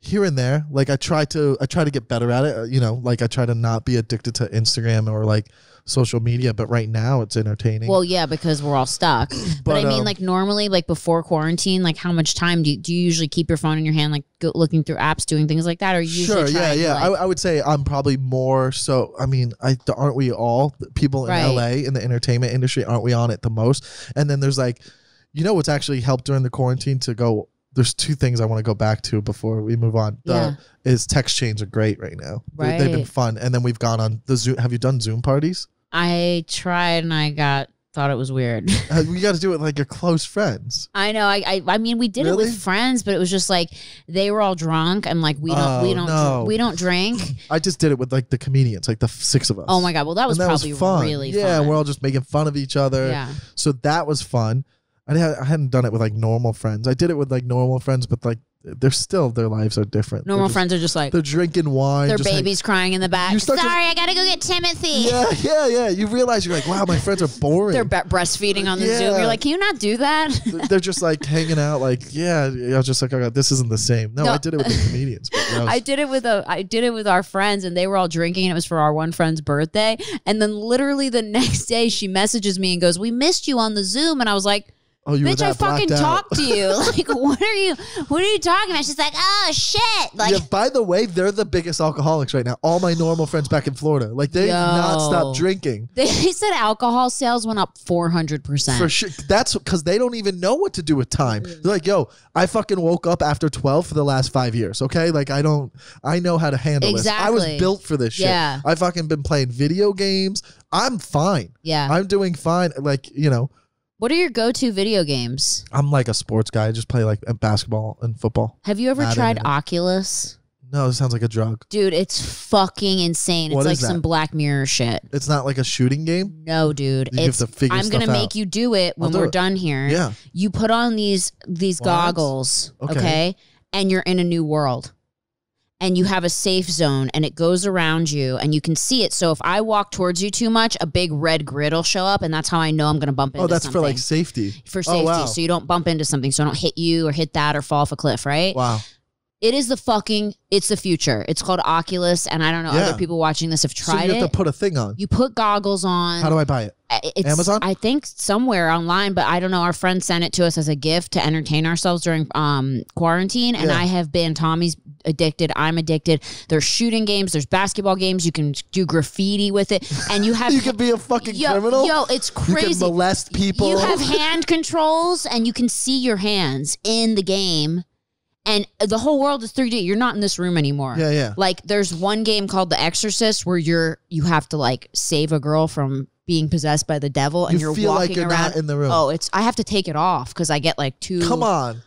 here and there. Like I try to, I try to get better at it. uh, You know, like I try to not be addicted to Instagram or like social media. But right now, it's entertaining. Well, yeah, because we're all stuck. But, But, I mean, um, like normally, like before quarantine, like how much time do you, do you usually keep your phone in your hand, like go, looking through apps, doing things like that, or you usually Sure, yeah, try yeah. to, I, like, I would say I'm probably more so. I mean, I aren't we all people in Right. L A in the entertainment industry? Aren't we on it the most? And then there's like, you know, what's actually helped during the quarantine to go. There's two things I want to go back to before we move on. The, Yeah. Is text chains are great right now. They- They've been Right. fun. And then we've gone on the Zoom. Have you done Zoom parties? I tried and I got thought it was weird. Uh, we got to do it with like your close friends. I know. I, I I mean, we did it Really? with friends, but it was just like they were all drunk and like we don't we Oh, don't no. we don't drink. I just did it with like the comedians, like the f- six of us. Oh my god! Well, that was And that probably was fun. really yeah, fun. we're all just making fun of each other. Yeah. So that was fun. I, didn't- I hadn't done it with like normal friends. I did it with like normal friends, but like they're still their lives are different. Normal They're just- friends are just like They're drinking wine. their just hang- baby's crying in the back. You start to- Sorry, I gotta go get Timothy. yeah, yeah, yeah. You realize you're like, wow, my friends are boring. They're be- breastfeeding on the Yeah. Zoom. You're like, can you not do that? They're just like hanging out. Like, yeah. I was just like, oh, this isn't the same. No, No. I did it with the comedians. But that was- I did it with a I did it with our friends and they were all drinking and it was for our one friend's birthday. And then literally the next day she messages me and goes, "We missed you on the Zoom." And I was like, oh, you were "Bitch, I that blacked fucking out. talked to you. Like, what are you what are you talking about?" She's like, "Oh shit." Like Yeah, by the way, they're the biggest alcoholics right now. All my normal friends back in Florida, like they've not Yo. stopped drinking. they said alcohol sales went up four hundred percent. For sure. That's because they don't even know what to do with time. Mm. They're like, yo, I fucking woke up after twelve for the last five years. Okay. Like, I don't, I know how to handle this. I was Exactly. built for this shit. Yeah. I fucking been playing video games. I'm fine. Yeah. I'm doing fine. Like, you know, What are your go-to video games? I'm like a sports guy. I just play like basketball and football. Have you ever Madden tried and- Oculus? No, this sounds like a drug. Dude, it's fucking insane. It's What like is that? some Black Mirror shit. It's not like a shooting game. No, dude. You have it's to figure I'm gonna stuff make out. you do it when I'll do we're it. done here. Yeah. You put on these these What? goggles, okay. Okay. And you're in a new world. And you have a safe zone and it goes around you and you can see it. So if I walk towards you too much, a big red grid will show up and that's how I know I'm gonna bump into Oh, that's something. for like safety. for Oh, safety. wow. So you don't bump into something. So I don't hit you or hit that or fall off a cliff, right? Wow. It is the fucking, it's the future. It's called Oculus, and I don't know, Yeah. other people watching this have So tried you have it. to put a thing on. You put goggles on. How do I buy it? It's, Amazon? I think somewhere online, but I don't know. Our friend sent it to us as a gift to entertain ourselves during um, quarantine, and Yeah. I have been. Tommy's addicted. I'm addicted. There's shooting games. There's basketball games. You can do graffiti with it, and you have You could be a fucking yo, criminal. Yo, it's You can crazy. molest people. You have hand controls, and you can see your hands in the game. And the whole world is three D. You're not in this room anymore. Yeah, yeah. Like there's one game called The Exorcist where you're you have to like save a girl from being possessed by the devil, and You you're feel like walking you're around. not in the room. Oh, it's I have to take it off because I get like too. Come on.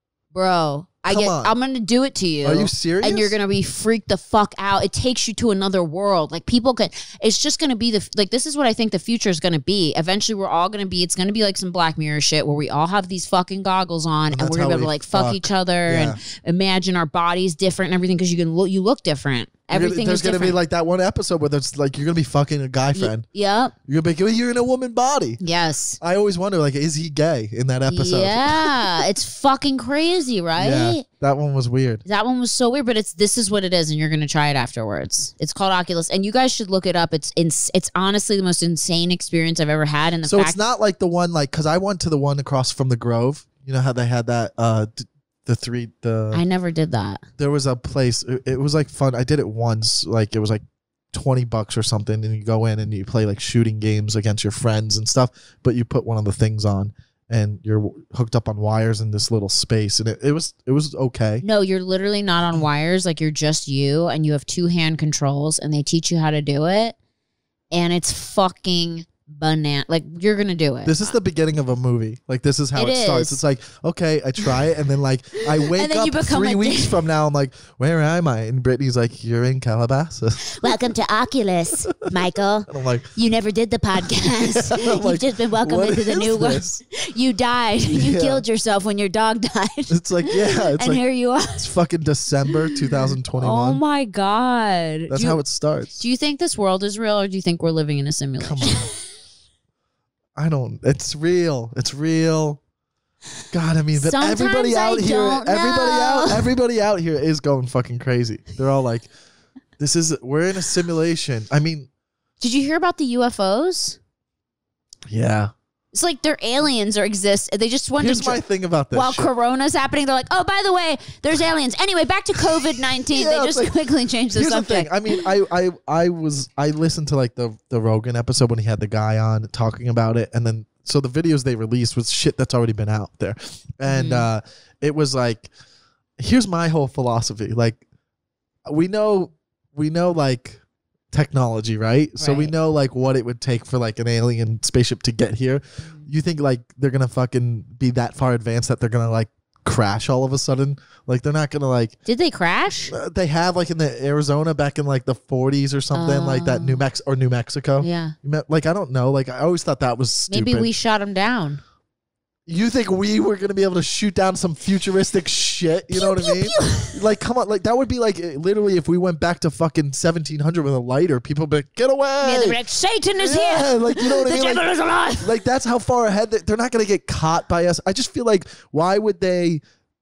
bro. I Come get. on. I'm gonna do it to you. Are you serious? And you're gonna be freaked the fuck out. It takes you to another world. Like people can. It's just gonna be the like. This is what I think the future is gonna be. Eventually, we're all gonna be. It's gonna be like some Black Mirror shit where we all have these fucking goggles on, and, that's we're gonna how be able to we like fuck, fuck. each other Yeah. and imagine our bodies different and everything because you can look. You look different. You're gonna- Everything there's is gonna different. be like that one episode where there's like you're gonna be fucking a guy friend. Yep. You're gonna be like, you're in a woman body. Yes. I always wonder, like, is he gay in that episode? Yeah. It's fucking crazy, right? Yeah, that one was weird. That one was so weird, but it's this is what it is, and you're gonna try it afterwards. It's called Oculus, and you guys should look it up. It's it's, it's honestly the most insane experience I've ever had. And the So fact it's not like the one like because I went to the one across from the Grove. You know how they had that uh d- the three the I never did that. there was a place. It, it was like fun. I did it once. Like it was like twenty bucks or something, and you go in and you play like shooting games against your friends and stuff. But you put one of the things on, and you're hooked up on wires in this little space, and it, it was it was okay. No, you're literally not on wires. Like you're just you, and you have two hand controls, and they teach you how to do it, and it's fucking banana. Like you're gonna do it. This is the beginning of a movie. Like this is how it, It starts. is. It's like okay, I try it, and then like I wake then up you become three a weeks dick. from now. I'm like, where am I? And Brittany's like, you're in Calabasas. Welcome to Oculus, Michael. And I'm like, You never did the podcast. I'm You've like, just been welcomed what into the is new world. this? You died. You Yeah. killed yourself when your dog died. It's like yeah, it's and like here you are. it's fucking December two thousand Oh twenty-one. my God. That's do you, how it starts. Do you think this world is real or do you think we're living in a simulation? Come on. I don't. It's real. It's real. God, I mean, but Sometimes everybody I out here, don't everybody know. out, everybody out here is going fucking crazy. They're all like, "This is we're in a simulation." I mean, Did you hear about the U F Os? yeah. It's like they're aliens or exist. They just want Here's to. my thing about this. While shit. Corona's happening, they're like, "Oh, by the way, there's aliens." Anyway, back to COVID nineteen. Yeah, they it's just like- quickly changed the Here's subject. the thing. I mean, I, I, I was I listened to like the the Rogan episode when he had the guy on talking about it, and then so the videos they released was shit that's already been out there, and Mhm. uh, it was like, here's my whole philosophy. Like, we know, we know like technology, right? So we Right. know like what it would take for like an alien spaceship to get here. You think like they're gonna fucking be that far advanced that they're gonna like crash all of a sudden? Like they're not gonna like. Did they crash? Uh, they have like in the Arizona back in like the forties or something like that. New Mex or New Mexico. Yeah. You met- Like I don't know. Like I always thought that was stupid. Maybe we shot them down. You think we were gonna be able to shoot down some futuristic shit? You know what I mean? Like come on, like that would be like uh, literally if we went back to fucking seventeen hundred with a lighter, people would be like, get away. Yeah, they'd be like, Satan is Yeah, here. like you know what I The mean? Like- devil is alive. like that's how far ahead they, they're not going to get caught by us. I just feel like why would they,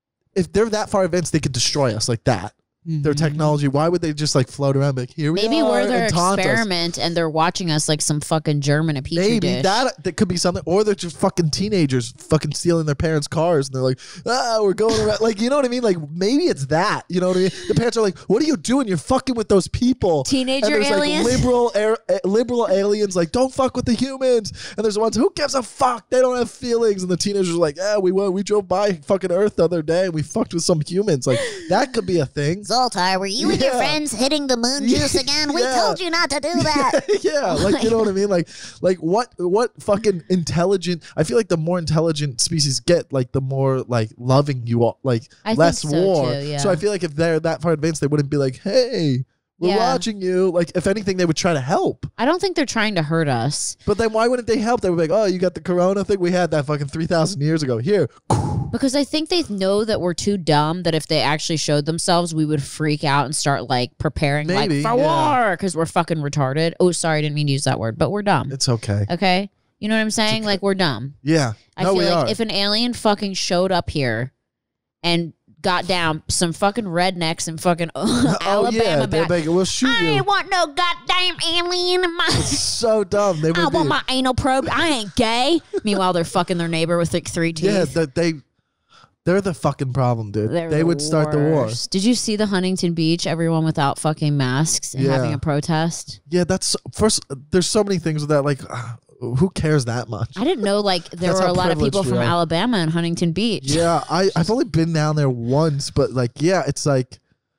if they're that far advanced, they could destroy us like that. Their technology. Why would they just like float around? Like here we Maybe are. we're their and taunt us? experiment and they're watching us like some fucking germ in a petri Maybe dish. that that could be something, or they're just fucking teenagers fucking stealing their parents' cars, and they're like, ah, we're going around. Like, you know what I mean? Like, maybe it's that. You know what I mean? The parents are like, what are you doing? You're fucking with those people. Teenager and there's aliens? Like liberal, air, uh, liberal aliens, like, don't fuck with the humans. And there's the ones who gives a fuck. They don't have feelings. And the teenagers are like, yeah, we went, we drove by fucking Earth the other day, and we fucked with some humans. Like, that could be a thing. Zoltar, were you and your Yeah. friends hitting the moon juice again? We Yeah. told you not to do that. Yeah, like you know what I mean? Like like what what fucking intelligent I feel like the more intelligent species get, like the more like loving you all, like I less think so, war. too, yeah. So I feel like if they're that far advanced, they wouldn't be like, hey, we're Yeah. watching you. Like if anything, they would try to help. I don't think they're trying to hurt us But then why wouldn't they help? They would be like, oh, you got the corona thing? We had that fucking three thousand years ago. Here. because I think they know that we're too dumb that if they actually showed themselves, we would freak out and start like preparing Maybe, like for yeah. war because we're fucking retarded. Oh, sorry, I didn't mean to use that word, but we're dumb. It's okay. Okay, you know what I'm saying? Like we're dumb. Yeah. I no, feel we like are. if an alien fucking showed up here and got down some fucking rednecks in fucking oh, Alabama, yeah. be They're like, like, we'll shoot I you. ain't want no goddamn alien in my. So dumb. They would I be. want my anal probe. I ain't gay. Meanwhile, they're fucking their neighbor with like three teeth. yeah, that they. They're the fucking problem, dude. They're they the would start the war. worst. Did you see the Huntington Beach? Everyone without fucking masks and Yeah. having a protest. Yeah, that's first. There's so many things with that. Like, uh, who cares that much? I didn't know like there That's were how a lot of people privileged from we are. Alabama and Huntington Beach. Yeah, I I've only been down there once, but like, yeah, it's like,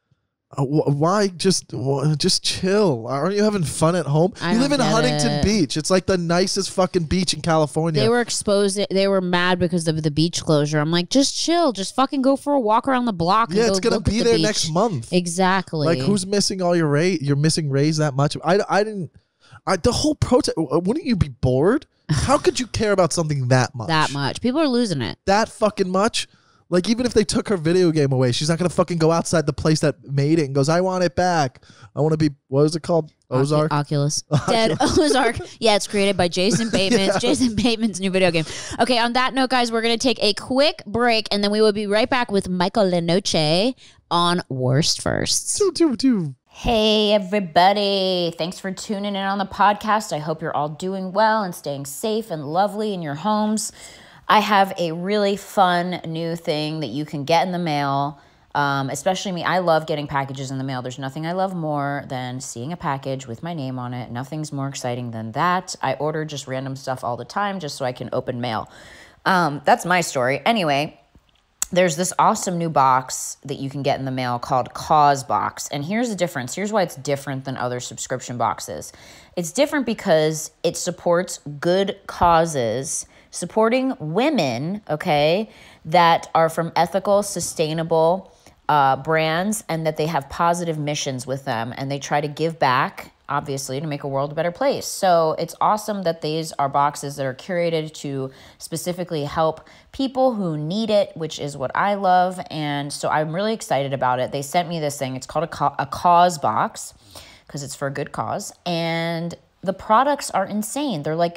uh, wh- why just wh- just chill? Aren't you having fun at home? I you live in don't get Huntington it. Beach. It's like the nicest fucking beach in California. They were exposed. They were mad because of the beach closure. I'm like, just chill. Just fucking go for a walk around the block. And yeah, go it's gonna look at be the there beach. next month. Exactly. Like, who's missing all your rays? You're missing rays that much. I I didn't. I, the whole protest. Wouldn't you be bored? How could you care about something that much? that much? People are losing it. That fucking much? Like, even if they took her video game away, she's not gonna fucking go outside the place that made it and goes, I want it back. I want to be, what is it called? Ozark? Ocu- Oculus. Dead Ozark. Yeah, it's created by Jason Bateman. It's Jason Bateman's new video game. Okay, on that note, guys, we're going to take a quick break and then we will be right back with Michael Lenoche on Worst Firsts. Do, do, do. Hey, everybody. Thanks for tuning in on the podcast. I hope you're all doing well and staying safe and lovely in your homes. I have a really fun new thing that you can get in the mail. Um, especially me, I love getting packages in the mail. There's nothing I love more than seeing a package with my name on it. Nothing's more exciting than that. I order just random stuff all the time just so I can open mail. Um, that's my story. Anyway, there's this awesome new box that you can get in the mail called Cause Box. And here's the difference. Here's why it's different than other subscription boxes. It's different because it supports good causes, supporting women, okay, that are from ethical, sustainable uh, brands and that they have positive missions with them and they try to give back, obviously, to make a world a better place. So it's awesome that these are boxes that are curated to specifically help people who need it, which is what I love. And so I'm really excited about it. They sent me this thing. It's called a, ca- a cause box because it's for a good cause. And the products are insane. They're like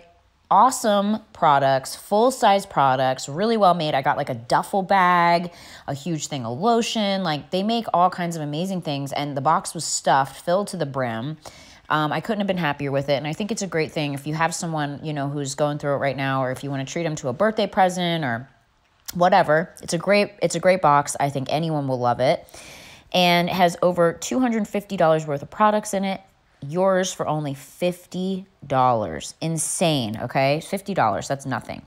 awesome products, full-size products, really well made. I got like a duffel bag, a huge thing of lotion. Like they make all kinds of amazing things, and the box was stuffed, filled to the brim. Um, I couldn't have been happier with it, and I think it's a great thing if you have someone, you know, who's going through it right now, or if you want to treat them to a birthday present or whatever. It's a great, it's a great box. I think anyone will love it, and it has over two hundred fifty dollars worth of products in it. Yours for only fifty dollars. Insane, okay? fifty dollars, that's nothing.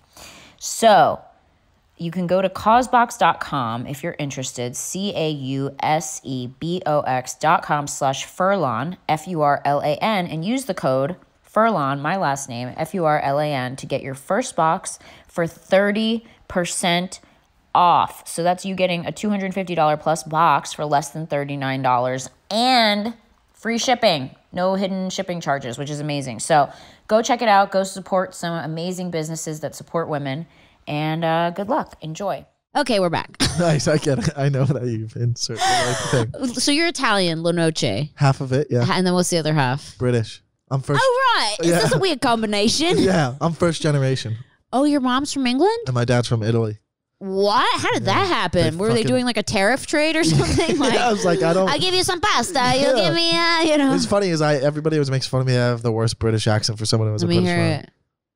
So you can go to causebox dot com if you're interested, C A U S E B O X dot com slash Furlan, F U R L A N, and use the code Furlan, my last name, F U R L A N, to get your first box for thirty percent off. So that's you getting a two hundred fifty dollars plus box for less than thirty-nine dollars and free shipping. No hidden shipping charges, which is amazing. So go check it out. Go support some amazing businesses that support women. And uh, good luck. Enjoy. Okay, we're back. Nice. I get it. I know that you've inserted the right thing. So you're Italian, La Noce. Half of it, yeah. And then what's the other half? British. I'm first. Oh, right. Is Yeah. this a weird combination? Yeah, I'm first generation. Oh, your mom's from England? And my dad's from Italy. What? How did that happen? They Were they fucking- doing like a tariff trade or something? Like, Yeah, I was like, I don't. I'll give you some pasta. You'll Yeah. give me, uh, you know. It's funny is I everybody always makes fun of me. I have the worst British accent for someone who was Let a me British hear fan. it.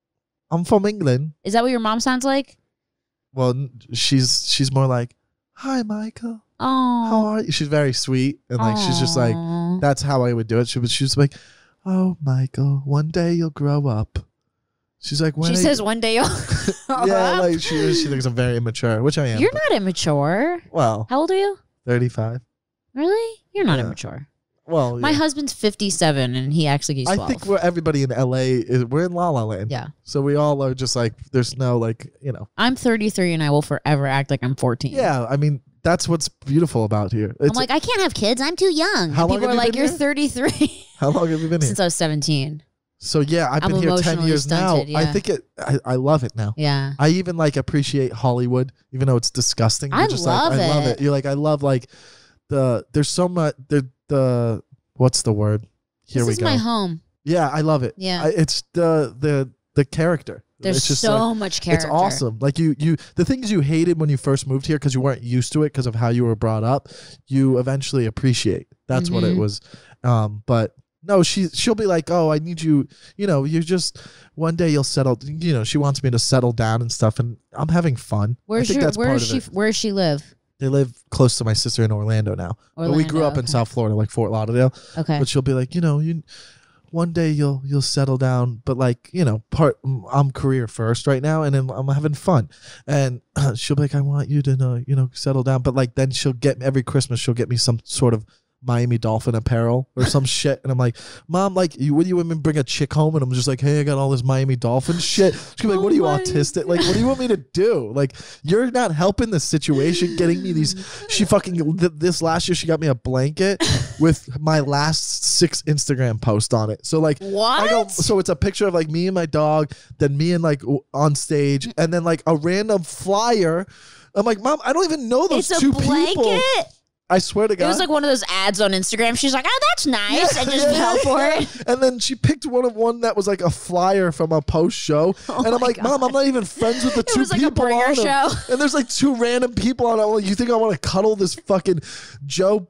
I'm from England. Is that what your mom sounds like? Well, n- she's she's more like, "Hi, Michael. Oh. How are you?" She's very sweet and like she's just like, Aw. that's how I would do it. She was she was like, "Oh, Michael, one day you'll grow up." She's like, when She are says you-" one day you'll. yeah, like she she thinks I'm very immature, which I am. You're but- not immature. well, How old are you? thirty-five. Really? You're not Yeah. immature. Well, My yeah. husband's fifty-seven and he actually he's I twelve. think we're everybody in L A is we're in La La Land. Yeah. So we all are just like there's no like you know. I'm thirty-three and I will forever act like I'm fourteen. Yeah, I mean that's what's beautiful about here. I'm It's, like, I can't have kids. I'm too young. How And long people have are you like, been you're here? thirty-three. how long have you been here? Since I was seventeen. So yeah, I've I'm been here ten emotionally years stunted, now. I yeah. think it. I, I love it now. Yeah. I even like appreciate Hollywood, even though it's disgusting. I You're just love like, I love it. it. You're like, I love like the. There's so much. The the what's the word? Here this we is go. my home. Yeah, I love it. Yeah. I, it's the the the character. There's it's just so like, much character. It's awesome. Like you, you, the things you hated when you first moved here because you weren't used to it because of how you were brought up, you eventually appreciate. That's what it Mhm. was. Um, but no, she she'll be like, oh, I need you. You know, you just one day you'll settle. You know, she wants me to settle down and stuff, and I'm having fun. Where's I think your that's where part is of she it. where does she live? They live close to my sister in Orlando now, but we grew Orlando, up in okay. South Florida, like Fort Lauderdale. Okay. But she'll be like, you know, you one day you'll you'll settle down, but like you know, part I'm career first right now, and then I'm having fun, and she'll be like, I want you to know, you know, settle down, but like then she'll get every Christmas she'll get me some sort of Miami Dolphin apparel or some shit, and I'm like, Mom, like, you would you women bring a chick home, and I'm just like, hey, I got all this Miami Dolphin shit. She'll be like, what are you, Oh my autistic? Like, what do you want me to do? Like, you're not helping the situation. Getting me these, she fucking th- this last year she got me a blanket with my last six Instagram posts on it. So like, What? I go, so it's a picture of like me and my dog, then me and like w- on stage, and then like a random flyer. I'm like, Mom, I don't even know those It's a two blanket. people. I swear to God. It was like one of those ads on Instagram. She's like, oh, that's nice, Yeah, and just yeah, fell for yeah. it. And then she picked one of one that was like a flyer from a post show. and I'm my like, Mom, I'm not even friends with the two was like a people bringer on them. show. And there's like two random people on it. I'm like, you think I want to cuddle this fucking Joe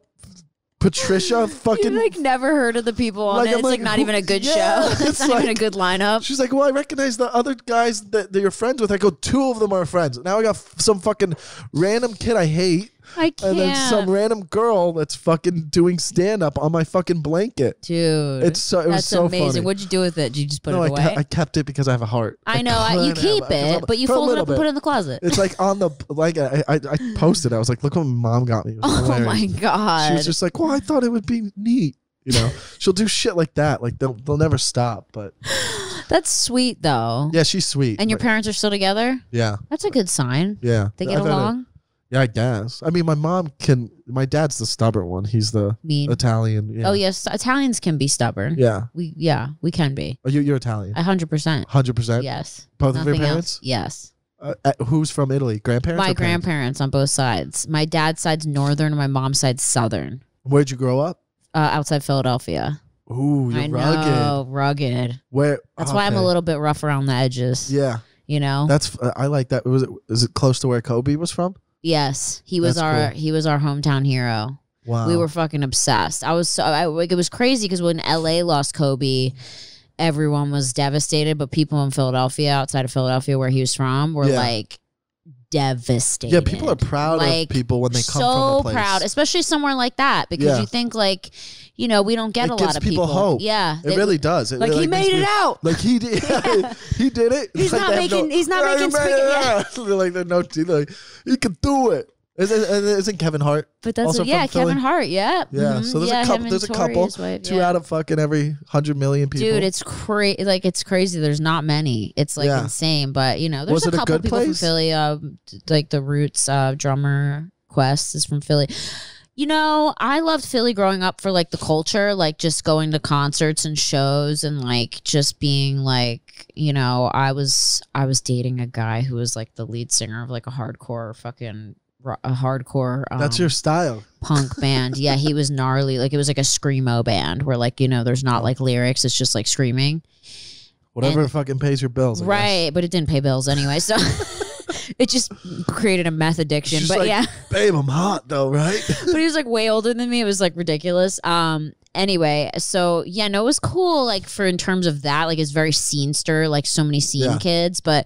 Patricia fucking You like never heard of the people on Like, it. I'm It's like, like, not who- even a good Yeah, show. It's it's not even a like- good lineup. She's like, well, I recognize the other guys that, that you're friends with. I go, two of them are friends. Now I got f- some fucking random kid I hate. I can't. And then some random girl that's fucking doing stand up on my fucking blanket. Dude, It's so- it was that's so amazing. funny. What'd you do with it? Did you just put No, it I, away? ke- I kept it because I have a heart. I know. I, you couldn't keep have- 'cause I'm- it, but you for a fold it little up and bit. put it in the closet. It's like on the like I, I I posted. I was like, look what my mom got me. It was Oh hilarious. my god. She was just like, well, I thought it would be neat. You know, she'll do shit like that. Like they'll they'll never stop. But That's sweet though. yeah, she's sweet. And your Like, parents are still together? yeah, That's a good sign. yeah. They get I've had a- along? yeah, I guess. I mean, my mom can. My dad's the stubborn one. He's the Mean. Italian. Yeah. Oh yes, Italians can be stubborn. Yeah. We yeah, we can be. Oh, you, you're Italian. A hundred percent. Hundred percent. Yes. Both of your Nothing parents? else. Yes. Uh, uh, who's from Italy? Grandparents. My or parents? grandparents on both sides. My dad's side's northern, my mom's side's southern. Where'd you grow up? Uh, outside Philadelphia. Ooh, you're I rugged. know, rugged. Where? That's why I'm a okay. little bit rough around the edges. Yeah, You know. that's. Uh, I like that. Was it? Is it close to where Kobe was from? Yes, he was That's our cool. he was our hometown hero. Wow. We were fucking obsessed. I was so I, like it was crazy because when L A lost Kobe, everyone was devastated, but people in Philadelphia, outside of Philadelphia, where he was from, were Yeah. like devastated. Yeah, people are proud Like, of people when they come from so a place. proud, especially somewhere like that, because Yeah. you think like, you know, we don't get It a gives lot of people people. hope. Yeah, It really does. It like really he makes made me- it out. Like he did. he did it. He's Like, not they have making- he's not Yeah, making he made spaghetti. it out. They're like they're no. Like he can do it. Isn't, isn't Kevin Hart? But that's also what, yeah, from Philly? Kevin Hart. Yeah, Yeah. Mhm. So there's yeah, a him couple. and There's a Tori, couple. his wife, Two yeah. out of fucking every hundred million people. Dude, it's crazy. Like it's crazy. There's not many. It's like Yeah. insane. But you know, there's Was a it a couple good people from place? Philly. Uh, like the Roots uh, drummer Quest is from Philly. You know, I loved Philly growing up for like the culture, like just going to concerts and shows and like just being like, you know, I was I was dating a guy who was like the lead singer of like a hardcore fucking ro- a hardcore. Um, That's your style. punk band. Yeah, he was gnarly. Like it was like a screamo band where like, you know, there's not like lyrics. It's just like screaming. Whatever And- fucking pays your bills. I guess. Right. But it didn't pay bills anyway. So it just created a meth addiction. She's But like, yeah. babe, I'm hot though, right? But he was like way older than me. It was like ridiculous. Um anyway, so yeah, no, it was cool like for in terms of that. Like it's very scenester, like so many scene Yeah. kids. But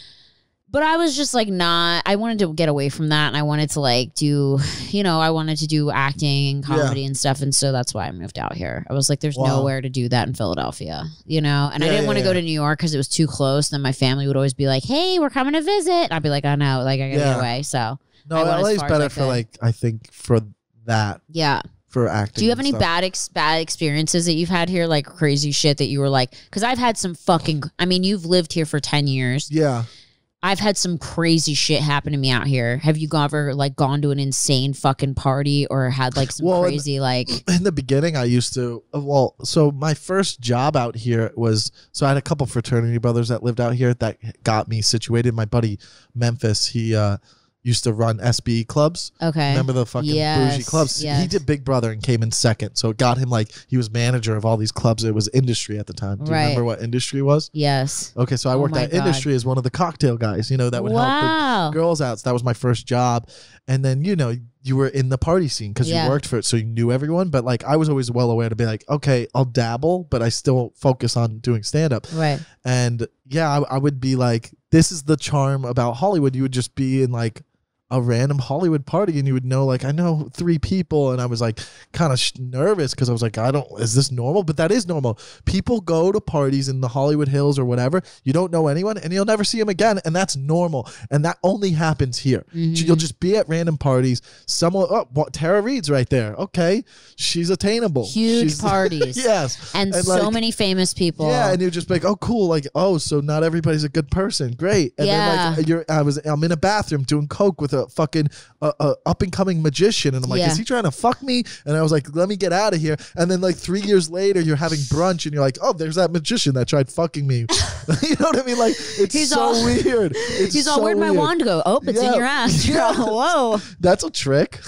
But I was just like not, I wanted to get away from that and I wanted to like do, you know, I wanted to do acting and comedy and stuff. And so that's why I moved out here. I was like, there's Wow. nowhere to do that in Philadelphia, you know? And I Yeah, didn't yeah, want to yeah. go to New York because it was too close. Then my family would always be like, hey, we're coming to visit. And I'd be like, I know, like I gotta Yeah. get away. So No, I went as L A's far as I better for could. like I think for that yeah. for acting. Do you have and any stuff. bad ex- bad experiences that you've had here? Like crazy shit that you were like, because I've had some fucking, I mean, you've lived here for ten years. Yeah. I've had some crazy shit happen to me out here. Have you ever like gone to an insane fucking party or had like some Well, in- crazy like In the beginning, I used to. Well, so my first job out here was. So I had a couple fraternity brothers that lived out here that got me situated. My buddy Memphis, he uh, used to run S B E clubs. okay? Remember the fucking bougie Yes, clubs? yes. He did Big Brother and came in second. So it got him like he was manager of all these clubs. It was Industry at the time. Do you Right. remember what Industry was? Yes. Okay, so I Oh worked my at God. Industry as one of the cocktail guys, you know, that would help Wow. the girls out. So that was my first job. And then, you know, you were in the party scene because Yeah. you worked for it. So you knew everyone. But like, I was always well aware to be like, okay, I'll dabble, but I still focus on doing stand up. Right. And yeah, I, I would be like, this is the charm about Hollywood. You would just be in like a random Hollywood party and you would know like I know three people and I was like kind of sh- nervous because I was like I don't is this normal, but that is normal. People go to parties in the Hollywood Hills or whatever, you don't know anyone and you'll never see them again, and that's normal, and that only happens here. Mhm. You'll just be at random parties, someone oh what, Tara Reid's right there, okay, she's attainable, Huge She's- parties. yes, And, And, so like, many famous people. yeah, and you're just like, oh, cool, like, oh, so not everybody's a good person, great. And Yeah. then like, you're, I was, I'm in a bathroom doing coke with a fucking uh, uh, up and coming magician, and I'm like, Yeah. is he trying to fuck me? And I was like, let me get out of here. And then like three years later, you're having brunch, and you're like, oh, there's that magician that tried fucking me. You know what I mean? Like, it's He's so all- weird. It's He's all, so where'd my weird. wand go? Oh, it's in Yeah. your ass. You're Yeah. all, whoa. That's a trick.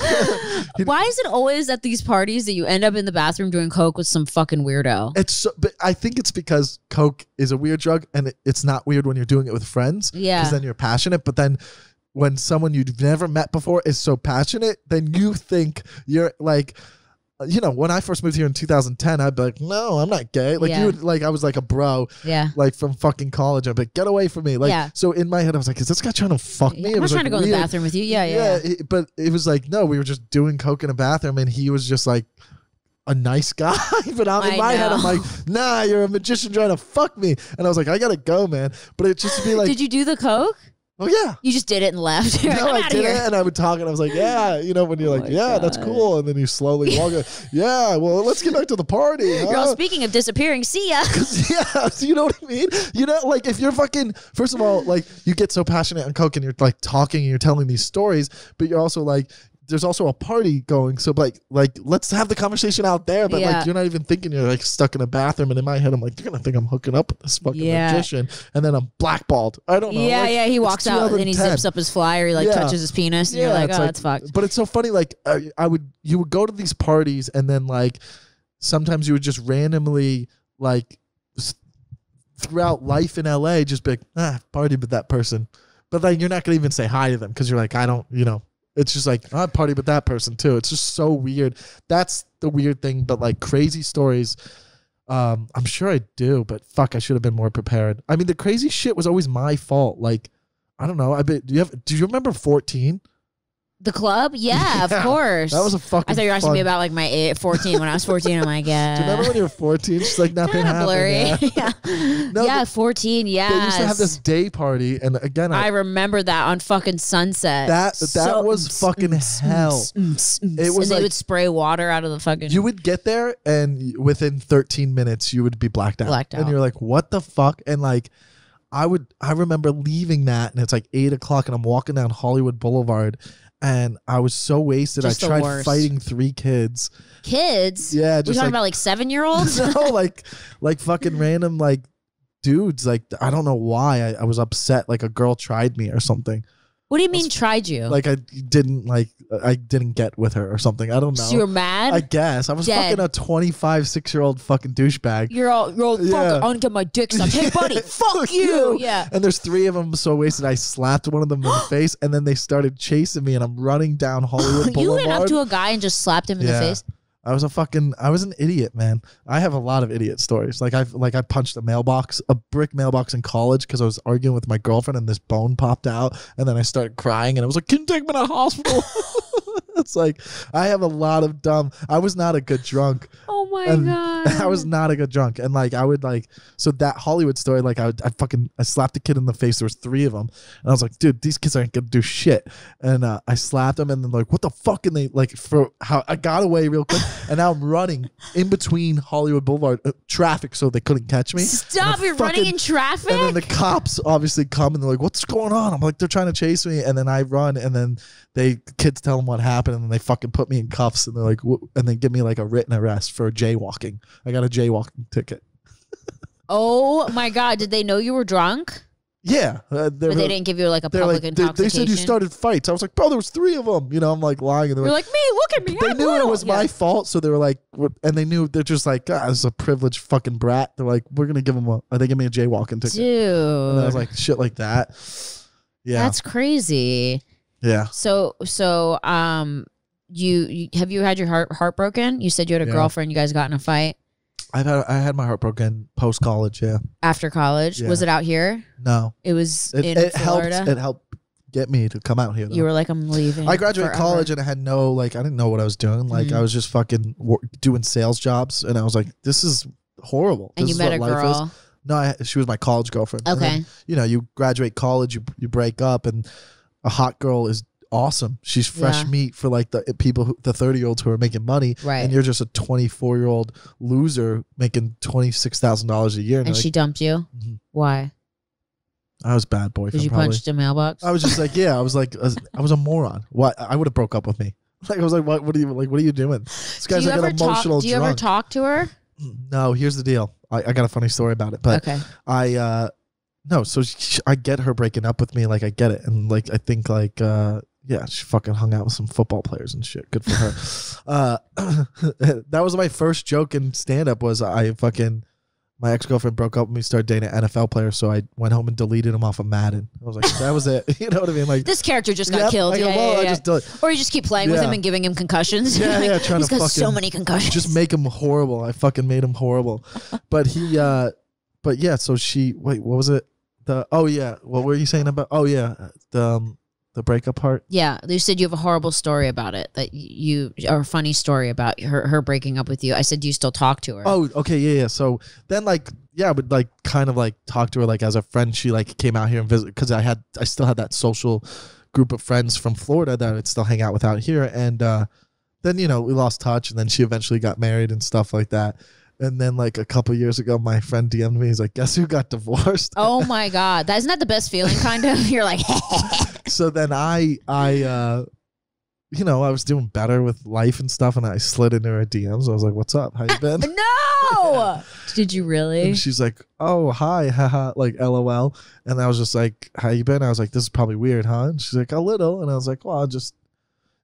Why is it always at these parties that you end up in the bathroom doing coke with some fucking weirdo? It's so, but I think it's because coke is a weird drug, and it, it's not weird when you're doing it with friends. Yeah. because then you're passionate. But then when someone you've never met before is so passionate, then you think you're like, you know, when I first moved here in two thousand ten, I'd be like, no, I'm not gay. Like Yeah. you would, like I was like a bro, Yeah. like from fucking college. I'd be like, get away from me. Like, Yeah. so in my head, I was like, is this guy trying to fuck me? I'm It not was trying like to go in the weird. bathroom with you. Yeah, yeah. yeah. it- but it was like, no, we were just doing coke in a bathroom, and he was just like a nice guy. But I'm, in I my head, I'm know. like, nah, you're a magician trying to fuck me. And I was like, I gotta go, man. But it just to be like, Did you do the coke? oh yeah. You just did it and left. You're No, like, I'm I out of did here. it, and I would talk, and I was like, "Yeah," you know, when you're Oh like, my "Yeah, that's God. cool," and then you slowly walk, in, "Yeah, well, let's get back to the party." You're all Huh? speaking of disappearing. See ya. Yeah, you know what I mean? You know, like if you're fucking, first of all, like you get so passionate on coke, and you're like talking, and you're telling these stories, but you're also like, there's also a party going, so like, like let's have the conversation out there, but Yeah. like you're not even thinking you're like stuck in a bathroom, and in my head, I'm like, you're gonna think I'm hooking up with this fucking Yeah. magician, and then I'm blackballed. I don't know. Yeah, like, yeah. He it's walks out and he two thousand ten. zips up his flyer. He like Yeah. touches his penis, and you're like, it's oh, that's fucked. But it's so funny. Like I, I would, you would go to these parties, and then like sometimes you would just randomly like s- throughout life in L A just be like, ah, partied with that person. But like, you're not going to even say hi to them because you're like, I don't, you know, it's just like, I partied with that person too. It's just so weird. That's the weird thing. But like crazy stories, um, I'm sure I do, but fuck, I should have been more prepared. I mean, the crazy shit was always my fault. Like, I don't know. I bet, do you have, do you remember fourteen? The club? Yeah, of Yeah, course. That was a fucking I thought you were asking me fun- about like my eight, fourteen. When I was fourteen, I'm like, yeah. Do you remember when you were fourteen? She's like, nothing Kind of happened. blurry. Yeah. yeah, No, yeah but fourteen. Yeah, They used to have this day party, and again, I I, remember that on fucking Sunset. That- that was fucking hell. It was and they like- would spray water out of the fucking. you would get there, and within thirteen minutes, you would be blacked out. Blacked And out. you're like, what the fuck? And like, I would, I remember leaving that, and it's like eight o'clock, and I'm walking down Hollywood Boulevard, and I was so wasted. Just I the tried worst. fighting three kids. Kids. Yeah, We're just talking like, about like seven year olds. no, like, like fucking random like dudes. Like, I don't know why I, I was upset. Like a girl tried me or something. What do you mean tried you? Like I didn't like I didn't get with her or something. I don't know. So you were mad? I guess I was Dead. fucking a twenty-five, six year old fucking douchebag. You're all, you're all, Yeah. fuck, I want to get my dick sucked. Hey, buddy, fuck you. Yeah. And there's three of them so wasted. I slapped one of them in the face, and then they started chasing me, and I'm running down Hollywood You Boulevard. went up to a guy and just slapped him in Yeah. the face? I was a fucking I was an idiot, man. I have a lot of idiot stories. Like I like I punched a mailbox, a brick mailbox in college because I was arguing with my girlfriend and this bone popped out, and then I started crying and I was like, "Can you take me to the hospital?" It's like I have a lot of dumb. I was not a good drunk. Oh my And God. I was not a good drunk, and like I would like so that Hollywood story. Like I, would, I fucking I slapped a kid in the face. There was three of them, and I was like, dude, these kids aren't gonna do shit. And uh, I slapped them, and then like, what the fuck? And they like for how I got away real quick, and now I'm running in between Hollywood Boulevard uh, traffic, so they couldn't catch me. Stop, And you're the running fucking- in traffic? And then the cops obviously come and they're like, "What's going on?" I'm like, "They're trying to chase me." And then I run, and then they kids tell them what happened, and then they fucking put me in cuffs, and they're like, "Wh-" and they give me like a written arrest for jaywalking. I got a jaywalking ticket. Oh my God. Did they know you were drunk? Yeah, uh, But they didn't give you like a They're public like, they, intoxication? they said you started fights. I was like, bro, there was three of them. You know, I'm like lying, and they're You're like, like, me, look at me. they I'm knew it little." was Yeah. my fault, so they were like, what- and they knew they're just like, ah, this is a privileged fucking brat. They're like, we're gonna give him a, they give me a jaywalking ticket. Dude. And I was like, shit like that. Yeah, That's crazy. yeah. So, so, um, you, you have you had your heart heartbroken? You said you had a Yeah. girlfriend. You guys got in a fight I've had I had my heart broken post college. Yeah, after college. Yeah. Was it out here? no, It was it, in it Florida. helped. It helped get me to come out here. Though. You were like, I'm leaving. I graduated forever. college and I had no like I didn't know what I was doing. Like Mhm. I was just fucking wor- doing sales jobs, and I was like, this is horrible. and This you is met a what life is. girl. No, I, she was my college girlfriend. And then, Okay. you know, you graduate college, you you break up, and a hot girl is awesome. She's fresh Yeah. meat for like the people, who, the thirty year olds who are making money, Right. and you're just a twenty-four year old loser making twenty six thousand dollars a year. And you're she like, dumped you. Mhm. Why? I was a bad Because boyfriend. you Probably. punched a mailbox. I was just like, yeah, I was like, I was, I was a moron. What? I would have broke up with me. Like I was like, what? What are you like? What are you doing? This do guy's you like ever an emotional talk? Do you ever drunk. talk to her? No, here's the deal. I, I got a funny story about it, but Okay. I uh no, so she, I get her breaking up with me, like I get it, and like I think like uh yeah, she fucking hung out with some football players and shit. Good for her. uh that was my first joke in stand up was I fucking my ex girlfriend broke up with me, started dating an N F L player, so I went home and deleted him off of Madden. I was like, that was it. You know what I mean? Like This character just got yep, killed. I go, yeah, well, yeah, I yeah. just del- Or you just keep playing with Yeah. him and giving him concussions. Yeah, yeah, trying He's to got so fucking many concussions. just make him horrible. I fucking made him horrible. But he uh but yeah, so she wait, what was it? The oh yeah, what were you saying about oh yeah, the um, the breakup part? Yeah, you said you have a horrible story about it. That you or a funny story about her her breaking up with you. I said, do you still talk to her? Oh, okay, yeah, yeah. So then like yeah, I would like kind of like talk to her like as a friend. She like came out here and visit because I had I still had that social group of friends from Florida that I would still hang out with out here. And uh then, you know, we lost touch and then she eventually got married and stuff like that. And then like a couple years ago, my friend D M'd me. He's like, guess who got divorced? Oh my God, that isn't that the best feeling? Kind of. You're like, So then I, I, uh, you know, I was doing better with life and stuff, and I slid into her D Ms. I was like, "What's up? How you been?" no. Did you really? And she's like, "Oh, hi, haha," like L O L. And I was just like, "How you been?" I was like, "This is probably weird, huh?" And she's like, "A little." And I was like, "Well, I'll just,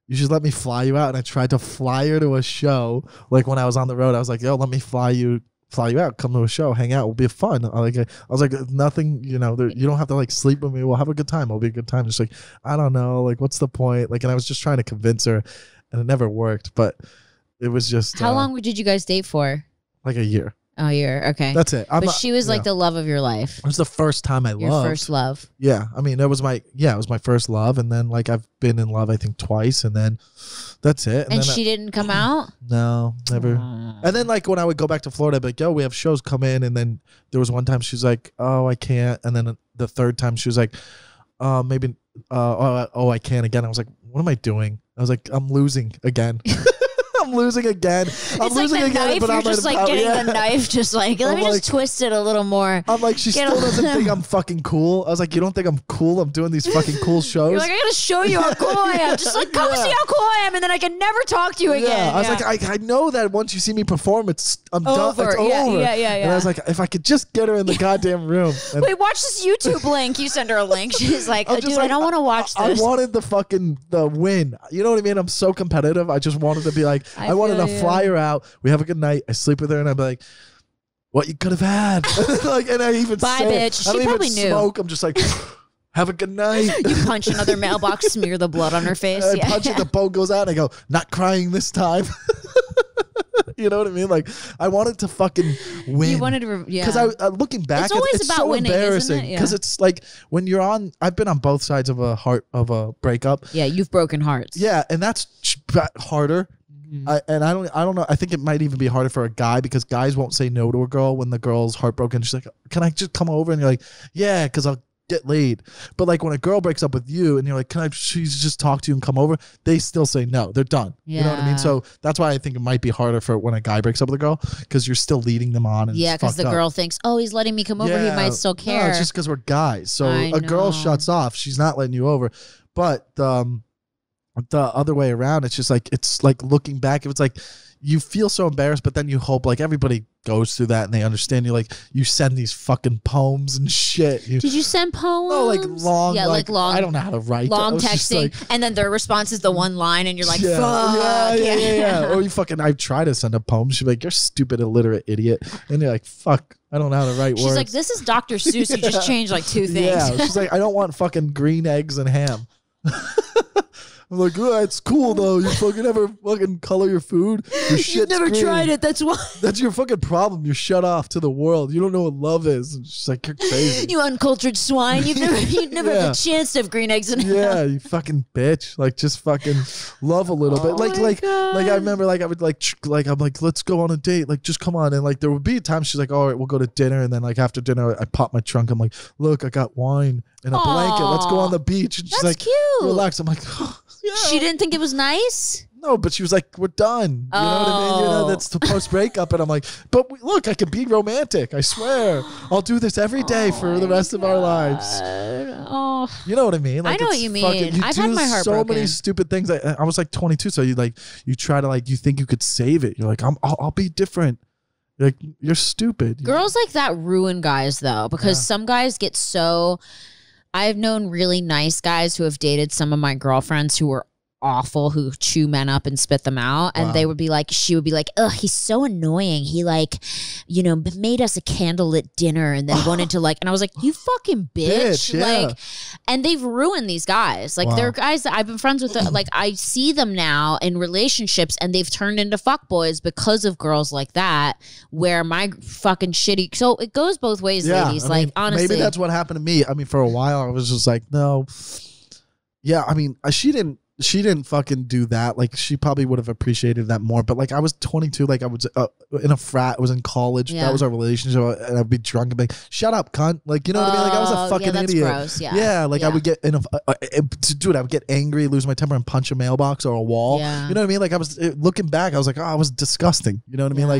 you should let me fly you out. And I tried to fly her to a show. Like when I was on the road, I was like, yo, let me fly you, fly you out, come to a show, hang out, it'll be fun. I like, I was like, nothing, you know, there, you don't have to like sleep with me. We'll have a good time. It'll be a good time. Just like, I don't know, like, what's the point? Like, and I was just trying to convince her, and it never worked. But it was just How uh, long did you guys date for? like a year. Oh, you're okay. That's it. I'm but not- she was like yeah. the love of your life. It was the first time I Your loved. first love. Yeah, I mean, it was my yeah, it was my first love, and then like I've been in love, I think twice, and then that's it. And, then she I, didn't come out? no, never. Aw. And then like when I would go back to Florida, I'd be like, yo, we have shows come in, and then there was one time she was like, oh, I can't, and then the third time she was like, uh, maybe, uh, oh, oh, I can't again. I was like, what am I doing? I was like, I'm losing again. I'm losing again. I'm It's losing like the again, knife. but You're I'm just like, like getting yeah. the knife, just like, let I'm me like- just twist it a little more. I'm like, she Get still a- doesn't think I'm fucking cool. I was like, you don't think I'm cool? I'm doing these fucking cool shows. You're like, I gotta show you how cool I am. Just like, come Yeah. see how cool I am, and then I can never talk to you again. Yeah, I was Yeah. like, I, I know that once you see me perform, it's I'm done. Over. It's Yeah, over. yeah, yeah, And yeah. I was like, if I could just get her in the goddamn room. And Wait, watch this YouTube link. You send her a link. She's like, I'm oh, just dude, I like, don't want to watch I, this. I wanted the fucking the win. You know what I mean? I'm so competitive. I just wanted to be like, I I, wanted feel to you. fly her out. We have a good night. I sleep with her, and I'd be like, what you could have had. Like, and I even Bye, say it. bitch. I don't She probably even knew. smoke. I'm just like, have a good night. You punch another mailbox, smear the blood on her face. I Yeah. punch it, the bone goes out, and I go, not crying this time. You know what I mean? Like, I wanted to fucking win. You wanted to, re- yeah. Because I, uh, looking back, It's always it's about so winning, isn't it? embarrassing. Yeah. Because it's like when you're on. I've been on both sides of a heart of a breakup. yeah, you've broken hearts. Yeah, and that's ch- harder. Mhm. I, and I don't. I don't know. I think it might even be harder for a guy because guys won't say no to a girl when the girl's heartbroken. She's like, "Can I just come over?" And you're like, "Yeah," because I'll get laid. But like when a girl breaks up with you and you're like, "Can I she's just talk to you and come over?" They still say no. They're done. You know what I Yeah. mean? So that's why I think it might be harder for when a guy breaks up with a girl because you're still leading them on. And Yeah, because because the girl thinks, oh, he's letting me come over. He might still care. No, it's just because we're guys. So I a girl know. shuts off. She's not letting you over. But um, the other way around, it's just like, it's like looking back, it was like, you feel so embarrassed, but then you hope like everybody goes through that and they understand you. Like you send these fucking poems and shit. You, Did you send poems? no, like long, Yeah, like, long. I don't know how to write. long I was just texting, like, and then their response is the one line, and you're like, yeah, fuck. yeah, yeah, yeah, yeah. Or you fucking, I try to send a poem. She's like, you're stupid, illiterate idiot. And you're like, fuck, I don't know how to write She's words. like, this is Doctor Seuss. You just changed like two things. Yeah, she's like, I don't want fucking green eggs and ham. I'm like, oh, it's cool though. You fucking ever fucking color your food? Your You've shit's never green. tried it. That's why. That's your fucking problem. You're shut off to the world. You don't know what love is. And she's like, you're crazy. You uncultured swine. You've never, you've never Yeah. had the chance to have green eggs and Yeah, you fucking bitch. Like, just fucking love a little bit. Oh Like, my like, God. like I remember, like I would like, tr- like I'm like, let's go on a date. Like, just come on. And like, there would be times she's like, all right, we'll go to dinner. And then like after dinner, I pop my trunk. I'm like, look, I got wine and a blanket. Let's go on the beach. And she's That's like, cute. relax. I'm like, oh, yeah. She didn't think it was nice. No, but she was like, we're done. You know what I mean? You know, Oh. that's the post breakup. And I'm like, but we, look, I can be romantic. I swear. I'll do this every day for the rest of our lives. Oh, You know what I mean? Like, know what it's you mean. fucking- you I've do had my heart so many broken. stupid things. I, I was like twenty-two. So you like, you try to like, you think you could save it. You're like, I'm, I'll, I'll be different. You're like, you're stupid. girls like that ruin guys though, because Yeah. some guys get so. I've known really nice guys who have dated some of my girlfriends who were awful, who chew men up and spit them out, and Wow. they would be like, she would be like, ugh, he's so annoying. He like, you know, made us a candlelit dinner and then wanted to like, and I was like, you fucking bitch, Bitch, yeah. like, and they've ruined these guys. Like Wow. they're guys that I've been friends with. uh, Like I see them now in relationships, and they've turned into fuckboys because of girls like that. Where my fucking shitty, so it goes both ways, ladies. I like mean, honestly, maybe that's what happened to me. I mean, for a while, I was just like, no. Yeah, I mean, uh, she didn't. She didn't fucking do that. Like, she probably would have appreciated that more. But like, I was twenty-two. Like, I was uh, in a frat. I was in college. Yeah. That was our relationship. And I'd be drunk and be like, "Shut up, cunt!" Like, you know what I mean? Like, I was Oh, a yeah, fucking that's idiot. gross, yeah. Yeah. Like, I Yeah. would get in a, uh, uh, uh, dude. I would get angry, lose my temper, and punch a mailbox or a wall. Yeah. You know what I mean? Like, I was uh, looking back. I was like, oh, I was disgusting. You know what I mean? Yeah. Like,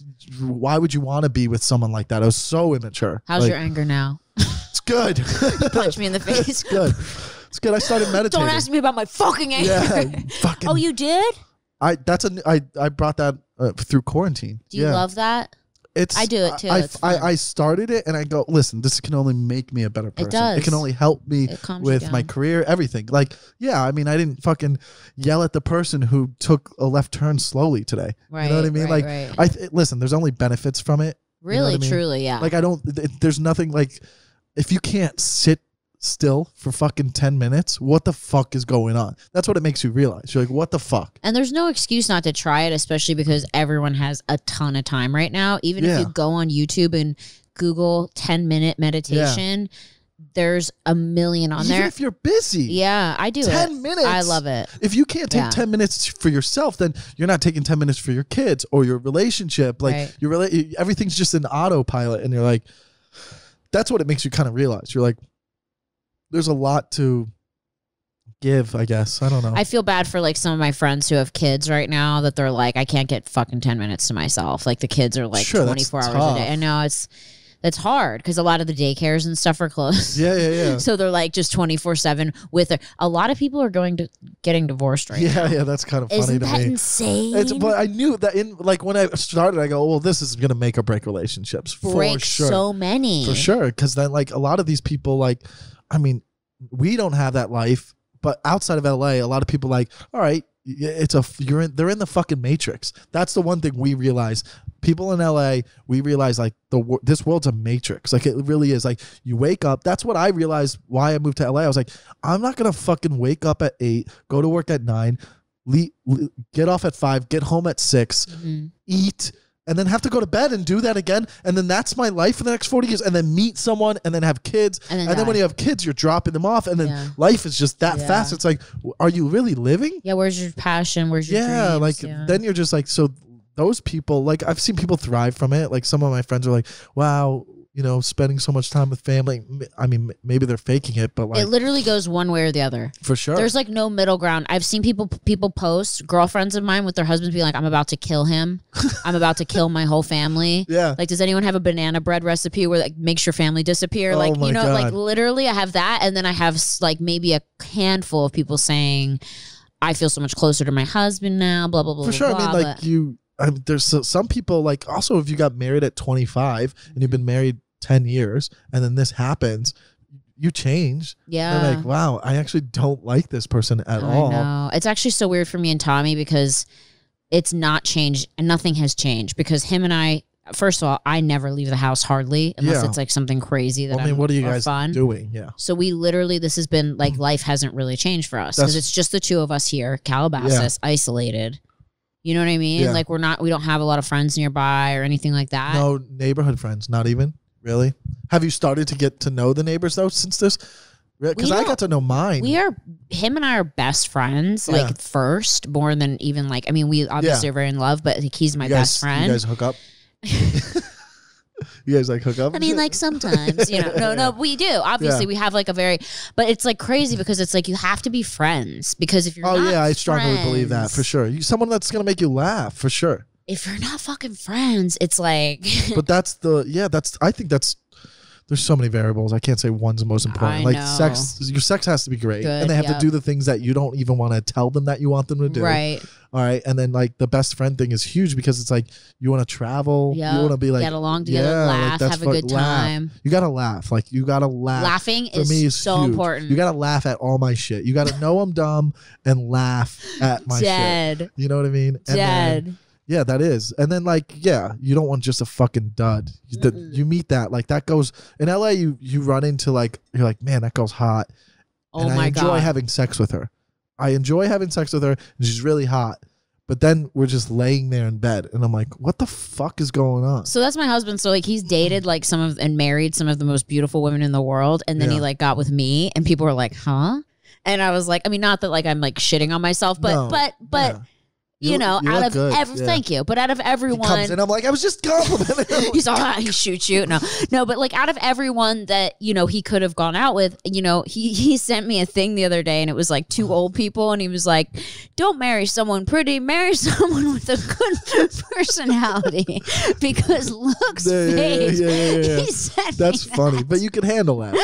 why would you want to be with someone like that? I was so immature. How's Like, your anger now? It's good. Punch me in the face. It's good. It's good. I started meditating. Don't ask me about my fucking anger. Yeah, fucking. Oh, you did? I that's a I I brought that uh, through quarantine. Do you yeah. love that? it's I do it too. I, It's I, fun. I started it and I go, listen, this can only make me a better person. does. It can only help me It calms you with my down. career, everything. Like, yeah, I mean, I didn't fucking yell at the person who took a left turn slowly today. Right, You know what I mean? right, like, right. I th- listen, there's only benefits from it. You know Really, what I mean? truly, yeah. Like, I don't, th- there's nothing like, if you can't sit still for fucking ten minutes, what the fuck is going on? That's what it makes you realize. You're like, what the fuck? And there's no excuse not to try it, especially because everyone has a ton of time right now. Even Yeah. if you go on YouTube and Google ten minute meditation, there's a million on Even there. if you're busy. Yeah, I do ten it. minutes. I love it. If you can't take Yeah. ten minutes for yourself, then you're not taking ten minutes for your kids or your relationship. Like Right. your rela- everything's just an autopilot, and you're like, that's what it makes you kind of realize. You're like, there's a lot to give, I guess. I don't know. I feel bad for like some of my friends who have kids right now that they're like, I can't get fucking ten minutes to myself. Like the kids are like Sure, that's twenty-four hours tough. a day. I know it's it's hard because a lot of the daycares and stuff are closed. yeah, yeah, yeah. So they're like just twenty-four seven with her. A lot of people are going to getting divorced right now. yeah, yeah, that's kind of funny Isn't to that me. insane? It's, but I knew that in like when I started, I go, well, this is gonna make or break relationships for Break sure, so many. for sure. Because then, like a lot of these people, like, I mean, we don't have that life, but outside of L A, a lot of people like, all right, it's a you're in, they're in the fucking matrix. That's the one thing we realize. People in L A, we realize like the wor- this world's a matrix. Like it really is. Like you wake up. That's what I realized why I moved to L A. I was like, I'm not gonna fucking wake up at eight, go to work at nine, le- le- get off at five, get home at six, Mhm. eat, and then have to go to bed and do that again. And then that's my life for the next forty years. And then meet someone and then have kids. And then And then when die. you have kids, you're dropping them off. And then Yeah. life is just that Yeah. fast. It's like, w- are you really living? Yeah, where's your passion? Where's your Yeah. dreams? Like Yeah. then you're just like, so those people, like I've seen people thrive from it. Like some of my friends are like, wow, you know, spending so much time with family. M- I mean, m- maybe they're faking it, but like it literally goes one way or the other. for sure. There's like no middle ground. I've seen people people post, girlfriends of mine with their husbands being like, I'm about to kill him. I'm about to kill my whole family. yeah. Like, does anyone have a banana bread recipe where like makes your family disappear? Oh like, my you know, like God. literally I have that. And then I have s- like maybe a handful of people saying, I feel so much closer to my husband now, blah, blah, blah, For blah, sure. blah. I mean, like but- you, I mean, there's so, some people like also if you got married at twenty-five and you've been married ten years and then this happens, you change. yeah. They're like, wow, I actually don't like this person at I all. know. It's actually so weird for me and Tommy because it's not changed and nothing has changed because him and I, first of all, I never leave the house hardly unless Yeah. it's like something crazy that Well, I mean, I'm, what are you or guys fun. doing? Yeah. So we literally, this has been like life hasn't really changed for us because That's- it's just the two of us here, Calabasas, isolated. You know what I mean? Yeah. Like we're not, we don't have a lot of friends nearby or anything like that. No neighborhood friends, not even really. Have you started to get to know the neighbors though since this? Because We I don't- got to know mine. We are, him and I are best friends, Yeah. like first, more than even like, I mean, we obviously Yeah. are very in love, but like, he's my you guys, best friend. You guys hook up. You guys like hook up. I and mean, shit? like sometimes, you know, no, no, we do. Obviously, Yeah. we have like a very, but it's like crazy because it's like you have to be friends because if you're Oh not yeah, I strongly believe that friends- for sure. You someone that's gonna make you laugh for sure. If you're not fucking friends, it's like But that's the yeah. That's I think that's. There's so many variables. I can't say one's the most important. I like know. sex, your sex has to be great, Good, and they have yep. to do the things that you don't even want to tell them that you want them to do. right. All right, and then like the best friend thing is huge because it's like you want to travel, Yeah, you want to be like get along together, yeah, like, laugh, that's have a fuck- good laugh. time. You gotta laugh, like you gotta laugh. Laughing For is, me is so huge. important. You gotta laugh at all my shit. You gotta know I'm dumb and laugh at my shit. Dead, You know what I mean? And then- dead. yeah, that is. And then like, yeah, you don't want just a fucking dud. You, the, Mm-mm. you meet that like that goes in L A. You you run into like you're like, man, that girl's hot. Oh and my I enjoy god. having sex with her. I enjoy having sex with her. And she's really hot. But then we're just laying there in bed, and I'm like, what the fuck is going on? So that's my husband. So like he's dated like some of and married some of the most beautiful women in the world, and then he Yeah. like got with me, and people were like, "Huh?" And I was like, I mean, not that like I'm like shitting on myself, but No, but but Yeah. you, You- know, you out look of good, every yeah. thank you, but out of He everyone, comes in, I'm like, I was just complimenting him. he's all right, he shoots you. No, no, but like out of everyone that, you know, he could have gone out with, you know, he, he sent me a thing the other day and it was like two old people and he was like, don't marry someone pretty, marry someone with a good personality because looks Yeah, yeah, yeah, fade. yeah, yeah, yeah. He sent That's me funny, that. but you can handle that. I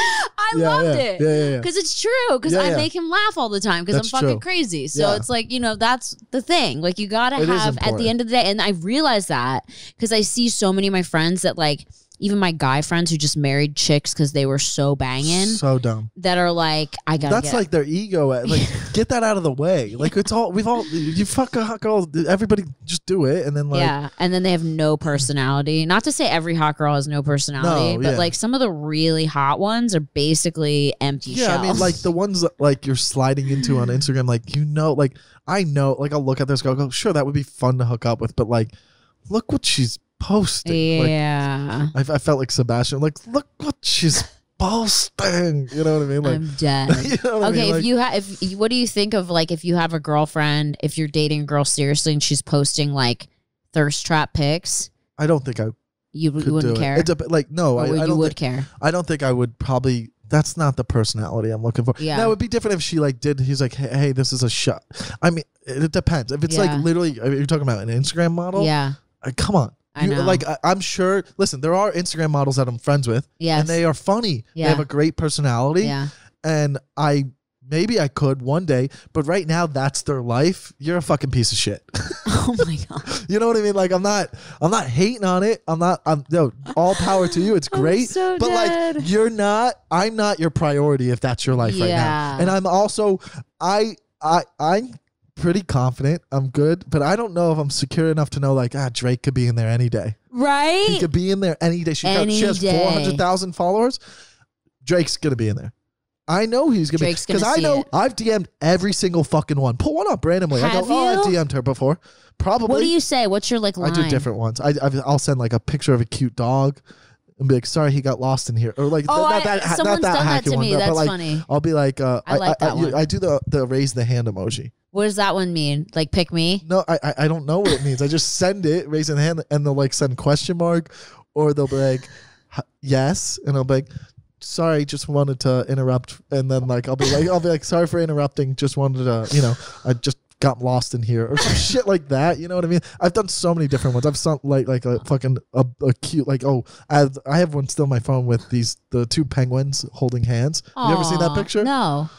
I Yeah, loved yeah, it. yeah, yeah, yeah. Because it's true. Because Yeah, I yeah. make him laugh all the time because I'm That's fucking true. crazy. So Yeah. it's like, you know, that's the thing. Like you gotta It is have at the important. end of the day, and I realize that because I see so many of my friends that like, even my guy friends who just married chicks because they were so banging So dumb. that are like, I gotta That's get like their ego. Like, get that out of the way. Like, it's all we've all. You fuck a hot girl. Everybody just do it, and then like, yeah, and then they have no personality. Not to say every hot girl has no personality, No, but yeah. like some of the really hot ones are basically empty yeah. shells. I mean, like the ones that, like you're sliding into on Instagram. Like, you know, like I know. Like, I'll look at this girl. Go, sure, that would be fun to hook up with, but like, look what she's posting. Like, yeah, I, I felt like Sebastian. Like, look what she's posting. You know what I mean? Like, I'm dead. you know what I Okay, mean? if Like, you have, if you- what do you think of like if you have a girlfriend, if you're dating a girl seriously and she's posting like thirst trap pics, I don't think I you, could you wouldn't do care. it. It's a, like no, Or I, would- I you don't would think, care. I don't think I would probably. That's not the personality I'm looking for. Yeah. Now it would be different if she like did. He's like, hey, hey this is a shot. I mean, it, it depends. If it's Yeah. like literally, you're talking about an Instagram model. Yeah, Uh, come on. I You- know. Like I, I'm sure. Listen, there are Instagram models that I'm friends with, yes, and they are funny. Yeah. They have a great personality, yeah. and I maybe I could one day, but right now that's their life. You're a fucking piece of shit. Oh my god. You know what I mean? Like I'm not, I'm not hating on it. I'm not. I'm no. All power to you. It's I'm great. so but dead. like you're not. I'm not your priority if that's your life right Yeah. now. And I'm also, I, I, I'm pretty confident. I'm good, but I don't know if I'm secure enough to know like ah Drake could be in there any day. He Right? could be in there any day. She, got, Any she has day. four hundred thousand followers. Drake's gonna be in there. I know he's gonna Drake's be because gonna I see know it. I've D M'd every single fucking one. Pull one up randomly. I Have go, oh, I've you? D M'd her before. Probably. What do you say? What's your like line? I do different ones. I, I I'll send like a picture of a cute dog and be like, sorry, he got lost in here, or like Oh, not I- that ha- someone's not that done that hacky to one, me. but That's like, funny. I'll be like, uh, I like that I, one. I do the the raise the hand emoji. What does that one mean? Like pick me? No, I I- I don't know what it means. I just send it, raise the hand, and they'll like send question mark, or they'll be like, "H- yes, and I'll be like, sorry, just wanted to interrupt, and then like I'll be like, I'll be like, sorry for interrupting, just wanted to, you know, I just got lost in here, or some shit like that. You know what I mean? I've done so many different ones. I've sent like like a fucking a, a cute like oh I have, I have one still on my phone with these the two penguins holding hands. Have you ever seen that Aw, picture? No.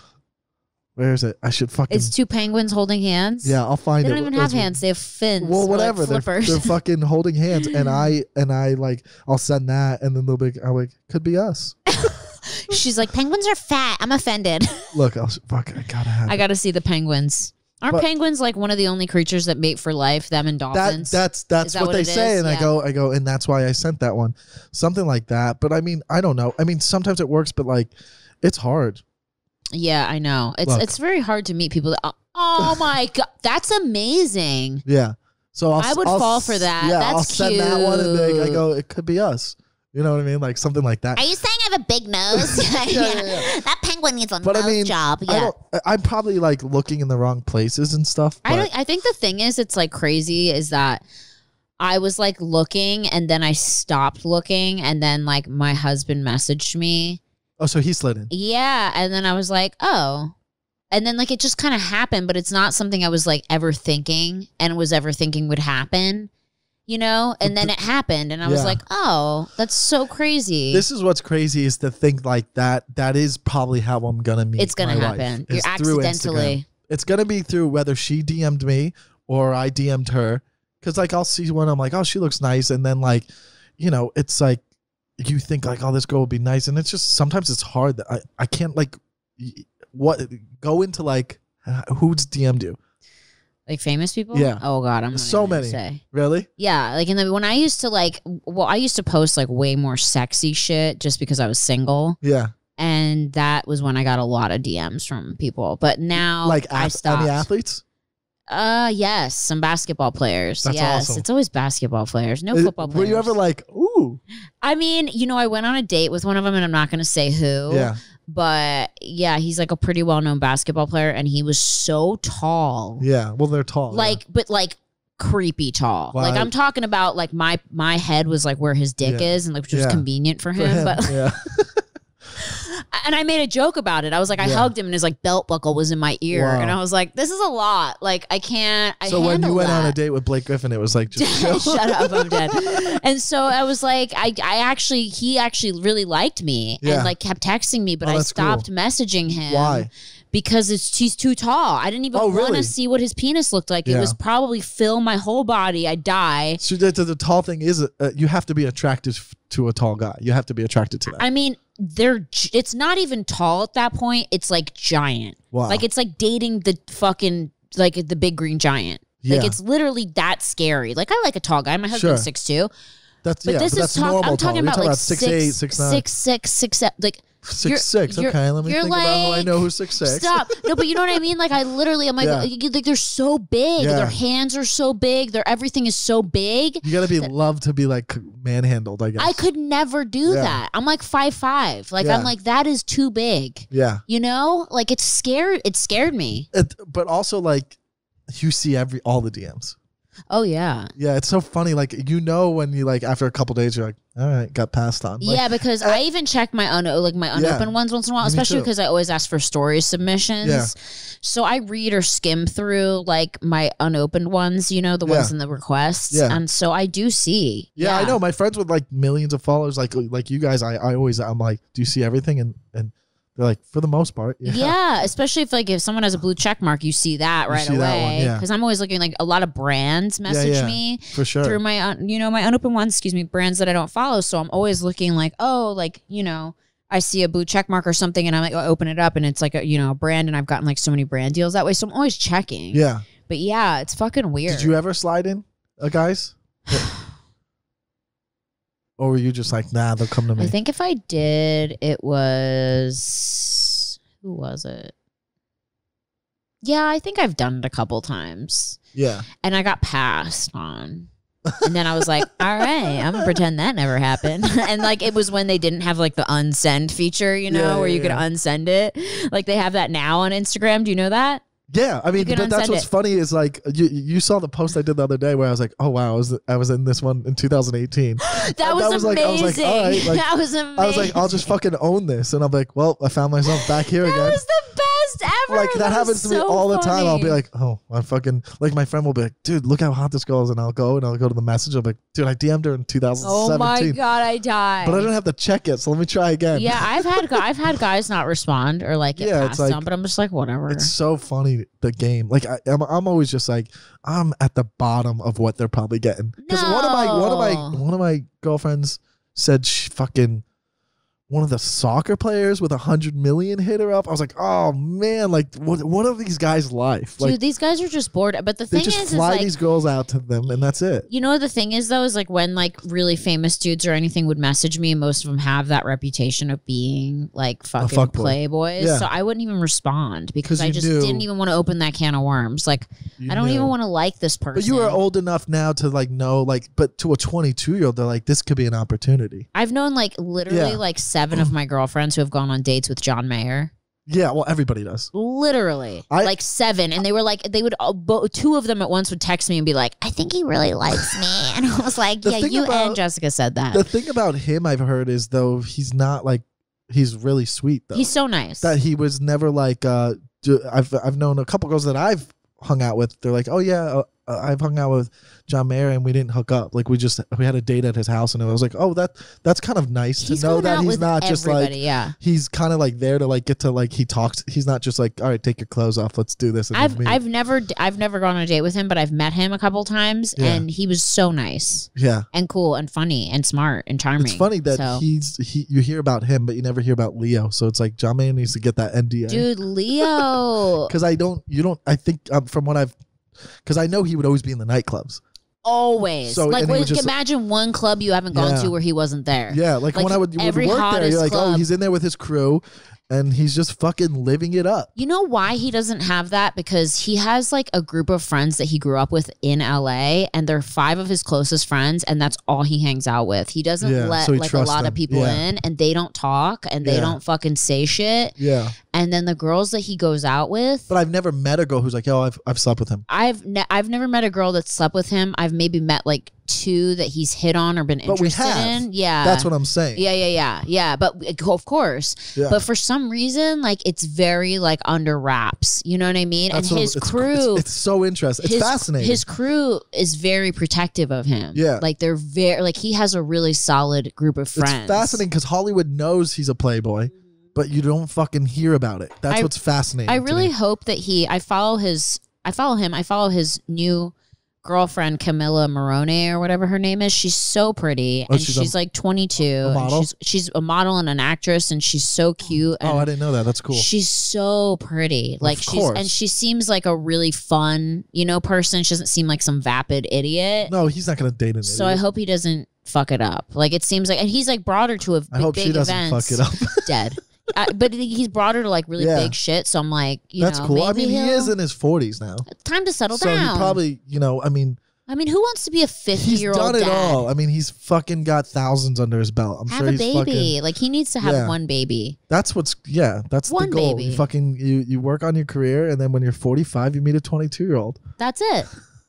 Where is it? I should fucking It's two penguins holding hands. yeah. I'll find They it. don't even It was- have hands. They have fins. Well, or, like, whatever. they're, flippers. they're fucking holding hands, and I and I like I'll send that, and then they'll be I'm like could be us. She's like, penguins are fat. I'm offended. Look, I'll fuck. I gotta have I it. got to see the penguins. Aren't But- penguins like one of the only creatures that mate for life? Them and that. dolphins. That's that's that what, what they it say, is? and I Yeah. go I go, and that's why I sent that one, something like that. But I mean, I don't know. I mean, sometimes it works, but like, it's hard. yeah, I know. It's Look. it's very hard to meet people. That, oh, oh my god, that's amazing. Yeah. So I'll, I would I'll fall s- for that. Yeah, That's I'll send that one, and be like, I cute. go, it could be us. You know what I mean? Like something like that. Are you saying I have a big nose? yeah, yeah. That penguin needs a But I nose mean, job. I Yeah. don't. I- I'm probably like looking in the wrong places and stuff. I but- don't. I think the thing is, it's like crazy. Is that I was like looking, and then I stopped looking, and then like my husband messaged me. Oh, so he slid in. Yeah, and then I was like, oh. And then like it just kind of happened, but it's not something I was like ever thinking and was ever thinking would happen, you know? And then it happened and I was Yeah. like, "Oh, that's so crazy." This is what's crazy is to think like that. That is probably how I'm gonna meet. it's going to my wife, happen. is You're through accidentally. Instagram. It's gonna be through whether she D M'd me or I D M'd her. Cause like I'll see one, I'm like, oh, she looks nice, and then like, you know, it's like you think like, oh, this girl will be nice, and it's just sometimes it's hard that I I can't like y- what go into like uh, who's D M'd you Like famous people? Yeah. Oh god, I'm not So even gonna many. say. really? Yeah, like in the when I used to like well, I used to post like way more sexy shit just because I was single. Yeah, And that was when I got a lot of D Ms from people. But now like I ath- stopped. any athletes? Uh yes, some basketball players. That's yes, awesome. it's always basketball players. No Is- football players. Were you ever like, ooh, I mean, you know, I went on a date with one of them, and I'm not going to say who. yeah, But yeah, he's like a pretty well known basketball player, and he was so tall. yeah. Well, they're tall. Like, but like creepy tall. Wow. Like I'm talking about like my my head was like where his dick Yeah. is, and like which was Yeah. convenient for yeah. him. For him, But yeah. I, and I made a joke about it. I was like, I Yeah. hugged him and his like belt buckle was in my ear. Wow. And I was like, this is a lot. Like, I can't, I So when you handle went on a that. date with Blake Griffin, it was like just chill. Shut up, I'm dead. And so I was like, I, I actually, he actually really liked me Yeah. and like kept texting me, but Oh, I that's stopped cool. messaging him. Why? Because it's he's too tall. I didn't even Oh, want really? to see what his penis looked like. It Yeah. was probably fill my whole body. I'd die. So the, the tall thing is, uh, you have to be attracted to a tall guy. You have to be attracted to that. I mean, they're gi- it's not even tall at that point. It's like giant. Wow. Like it's like dating the fucking like the big green giant. Like Yeah. it's literally that scary. Like I like a tall guy. My husband's Sure. six two. That's But yeah, this but is that's talk, normal I'm tall. talking You're about like six, six, eight, six, nine. six, six, six, seven. Like Six you're- six. you're- Okay, let me you're think about who I like- know who's six six. Stop. No, but you know what I mean? Like I literally, I'm like, Yeah. you- like they're so big. Yeah. Their hands are so big. Their everything is so big. You gotta be loved to be like manhandled. I guess. I could never do Yeah. that. I'm like five five. Like Yeah. I'm like that is too big. Yeah. You know, like it's scared. It scared me. It, but also like, you see every all the D Ms. Oh yeah, Yeah, it's so funny. Like you know when you like after a couple days you're like, all right, got passed on. Like, yeah. Because I even check my un like my unopened ones once in a while, Me especially too. because I always ask for story submissions. Yeah. So I read or skim through like my unopened ones. You know, the ones Yeah. in the requests. Yeah. And so I do see. Yeah, I know. My friends with like millions of followers, like like you guys, I, I always I'm like, do you see everything? And and they're like, for the most part, yeah. Yeah, especially if like if someone has a blue check mark, you see that You right see that one, away. yeah. Because I'm always looking like a lot of brands message yeah, me for sure. through my un- you know my unopened ones. Excuse me, brands that I don't follow. So I'm always looking like oh like you know I see a blue check mark or something, and I'm like I open it up and it's like a you know a brand, and I've gotten like so many brand deals that way. So I'm always checking. Yeah. But yeah, it's fucking weird. Did you ever slide in, uh, guys? Or were you just like, nah, they'll come to me? I think if I did, it was who was it? Yeah, I think I've done it a couple times. yeah. And I got passed on. And then I was like, all right, I'm gonna pretend that never happened. And like it was when they didn't have like the unsend feature, you know, Yeah, where yeah, you could yeah. unsend it. Like they have that now on Instagram. Do you know that? Yeah, I mean, can but that's unsend what's it. funny is like you you saw the post I did the other day where I was like, oh wow, I was I was in this one in two thousand eighteen. That That was, was like- I was amazing. like, all right, like, that was amazing. I was like, I'll just fucking own this, and I'm like, well, I found myself back here that again. was the best ever. Like that, was happens to me so all the time. I'll be funny. like, oh, I fucking like my friend will be like, dude, look how hot this girl is, and I'll go and I'll go to the message. I'm like, dude, I D M'd her in two thousand seventeen, oh my god, I died. but I don't have to check it, so let me try again. Yeah, I've had gu- I've had guys not respond or like get Yeah, it's passed like- on, but I'm just like whatever. It's so funny the game. Like I, I'm, I'm always just like I'm at the bottom of what they're probably getting. Because one of my one of my No. one of my girlfriends said she fucking one of the soccer players with a hundred million hit her up. I was like, oh man, like what what are these guys' life? Dude, Like these guys are just bored. But the they thing just is, is fly like these girls out to them, and that's it. you know the thing is though is like when like really famous dudes or anything would message me, most of them have that reputation of being like fucking fuckboy. playboys. Yeah. So I wouldn't even respond because 'Cause I you just knew- didn't even want to open that can of worms. Like You I don't knew. even want to like this person. But you are old enough now to like know, like, but to a twenty-two year old, they're like, this could be an opportunity. I've known like literally Yeah. like seven of my girlfriends who have gone on dates with John Mayer. Yeah, well, everybody does. Literally, I- like seven, and they were like, they would all, bo- two of them at once would text me and be like, I think he really likes me. And I was like, The "Yeah, thing you about- and Jessica said that." The thing about him, I've heard, is though he's not like he's really sweet though. He's so nice. that he was never like. uh do- I've I've known a couple girls that I've hung out with. They're like, oh yeah, uh, uh, I've hung out with John Mayer and we didn't hook up. Like we just we had a date at his house, and I was like, oh that that's kind of nice He's to know going that out he's with not just like. everybody, yeah. He's kind of like there to like get to like he talks. He's not just like, all right, take your clothes off, let's do this. And then I've meet. I've never d- I've never gone on a date with him, but I've met him a couple times, Yeah. and he was so nice yeah. and cool and funny and smart and charming. It's funny that So- he's he. You hear about him, but you never hear about Leo. So it's like John Mayer needs to get that N D A. dude, Leo. Because I don't, you don't. I think um, from what I've, because I know he would always be in the nightclubs. Always. So- like, and he wait, was just- imagine one club you haven't gone Yeah. to where he wasn't there. Yeah, like, Like, when I would, would every work there, hottest you're like, oh, club. he's in there with his crew, and he's just fucking living it up. You know why he doesn't have that? Because he has like a group of friends that he grew up with in L A, and they're five of his closest friends, and that's all he hangs out with. He doesn't Yeah, let so he like a trusts lot them. of people Yeah. in, and they don't talk and they Yeah. don't fucking say shit. Yeah, And then the girls that he goes out with, But I've never met a girl who's like, yo, I've I've slept with him. I've ne- I've never met a girl that slept with him. I've maybe met like two that he's hit on or been But we interested have. in. Yeah, That's what I'm saying. Yeah, yeah, yeah, yeah. But of course, Yeah. but for some reason, like it's very like under wraps. You know what I mean? That's and what- his it's, crew, It's, it's so interesting. It's his, fascinating. His crew is very protective of him. Yeah. like they're very like he has a really solid group of friends. It's fascinating because Hollywood knows he's a playboy, but you don't fucking hear about it. That's I- what's fascinating. I to really me. hope that he. I follow his. I follow him. I follow his new girlfriend Camilla Morone or whatever her name is. She's so pretty, Oh, and she's she's, a- like twenty-two. a and model? she's she's a model and an actress, and she's so cute. And Oh, I didn't know that. That's cool. she's so pretty. Like Of she's course. and she seems like a really fun, you know, person. She doesn't seem like some vapid idiot. No, he's not going to date an So I idiot. hope he doesn't fuck it up. Like it seems like, and he's like brought her to a big, I hope big she doesn't events. fuck it up. Dead. I, but he's brought her to like really Yeah. big shit. So I'm like, you That's know, cool. I maybe mean, he he'll- is in his forties now. time to settle So down. he probably, you know, I mean, I mean, who wants to be a fifty he's year old done it dad? all. I mean, he's fucking got thousands under his belt. I'm Have sure a he's baby. fucking. Like he needs to have Yeah. one baby. That's what's yeah. That's One the goal. baby. You fucking you you work on your career, and then when you're forty-five, you meet a twenty-two year old. That's it.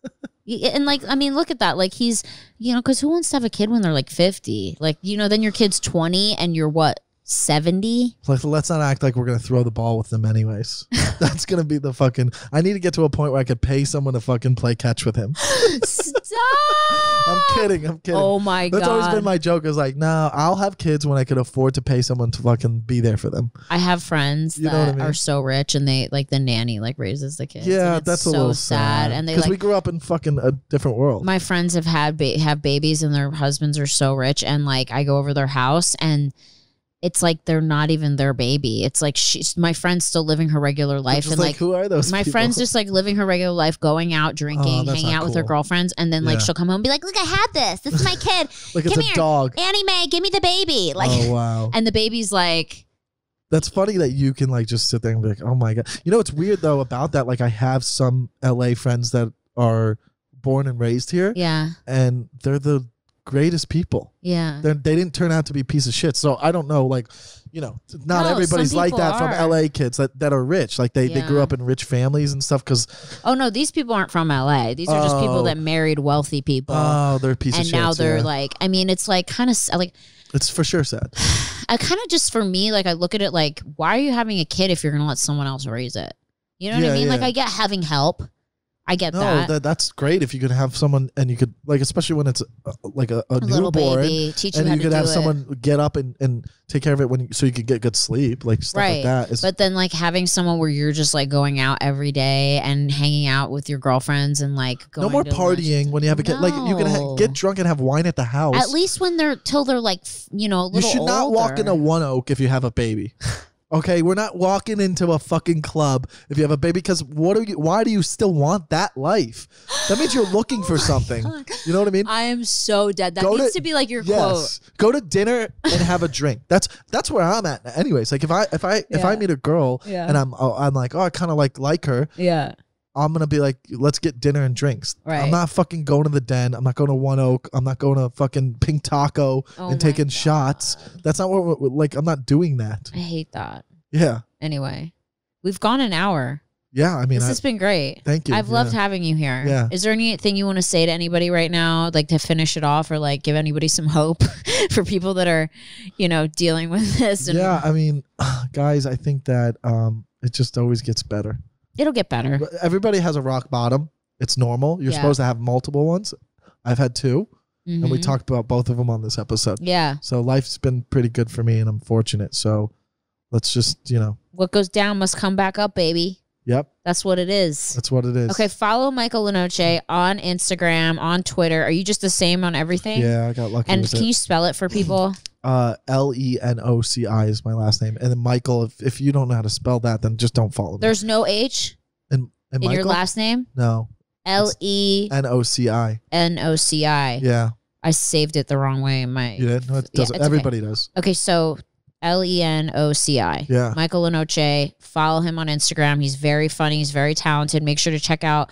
Y- and like, I mean, look at that. Like he's, you know, because who wants to have a kid when they're like fifty? Like, you know, then your kid's twenty and you're what, seventy? Like, let's not act like we're gonna throw the ball with them, anyways. That's gonna be the fucking. I need to get to a point where I could pay someone to fucking play catch with him. Stop! I'm kidding. I'm kidding. Oh my That's god! always been my joke. Is like, no, I'll have kids when I could afford to pay someone to fucking be there for them. I have friends You know that what I mean? are so rich, and they like the nanny like raises the kids. Yeah, and it's that's a so little sad. And they because like we grew up in fucking a different world. my friends have had ba- have babies, and their husbands are so rich, and like I go over their house and. It's like they're not even their baby. It's like she's my friend's still living her regular They're life, just and like, like who are those? my people? friend's just like living her regular life, going out, drinking, Oh, that's hanging not out with her cool. girlfriends, and then like Yeah. she'll come home and be like, "Look, I had this. This is my kid. like it's Come a here, dog. Annie Mae, give me the baby." Like, Oh wow. and the baby's like, That's funny that you can like just sit there and be like, oh my god. You know what's weird though about that? Like I have some L A friends that are born and raised here, "Yeah, and they're the greatest people. yeah." They're, they didn't turn out to be a piece of shit. So I don't know, like, you know, not No, everybody's some like people that from are. L A kids that, that are rich. Like they, they grew Yeah. up in rich families and stuff because Oh no, these people aren't from L A. These are just people Oh. that married wealthy people, oh, they're a piece and of shit. now they're yeah. like, I mean, it's like kind of like. It's for sure sad. I kind of just for me, like I look at it like, why are you having a kid if you're gonna let someone else raise it? You know what Yeah, I mean? Like yeah. I get having help, I get No, that. that. that's great if you could have someone and you could like, especially when it's uh, like a, a, a little newborn. baby, teach you And how you to could do have it. someone get up and, and take care of it when you, so you could get good sleep, like stuff Right. like that. It's, But then like having someone where you're just like going out every day and hanging out with your girlfriends and like going no more to lunch. partying when you have a kid. Like you can ha- No. get drunk and have wine at the house. At least when they're till they're like f- you know a you little should not walk in a older. one oak if you have a baby. Okay, we're not walking into a fucking club if you have a baby because what are you? Why do you still want that life? That means you're looking for something. God. You know what I mean? I am so dead. That Go needs to- to, be like your Yes. Go to dinner and have a drink. That's that's where I'm at. Anyways, like if I if I if I Yeah. meet a girl Yeah. and I'm oh, I'm like, oh, I kind of like like her. quote. Yeah. I'm gonna be like, let's get dinner and drinks. Right. I'm not fucking going to the den. I'm not going to One Oak. I'm not going to fucking Pink Taco Oh my and taking God. shots. That's not what we're, like. I'm not doing that. I hate that. Yeah, Anyway, we've gone an hour. yeah. I mean, This I, has been great. thank you. I've loved yeah. having you here. Yeah. Is there anything you want to say to anybody right now, like to finish it off, or like give anybody some hope for people that are, you know, dealing with this? And Yeah, I mean, guys, I think that um, it just always gets better. it'll get better. But everybody has a rock bottom. It's normal. You're Yeah. supposed to have multiple ones. I've had two, and we Mhm. talked about both of them on this episode. Yeah. So life's been pretty good for me, and I'm fortunate. So let's just, you know, What goes down must come back up, baby. yep, That's what it is. that's what it is. Okay, follow Michael Lenoche on Instagram, on Twitter. Are you just the same on everything? Yeah, I got lucky And with can it. you spell it for people? Uh, L E N O C I is my last name, and then Michael. If, if you don't know how to spell that, then just don't follow me. There's no H and, and in your Michael? last name? No, L E N O C I. N O C I. Yeah, I saved it the wrong way in my. you did. No, it Yeah, doesn't. it's okay. Everybody does. Okay, so L E N O C I. Yeah. Michael Lenoche. Follow him on Instagram. He's very funny. He's very talented. Make sure to check out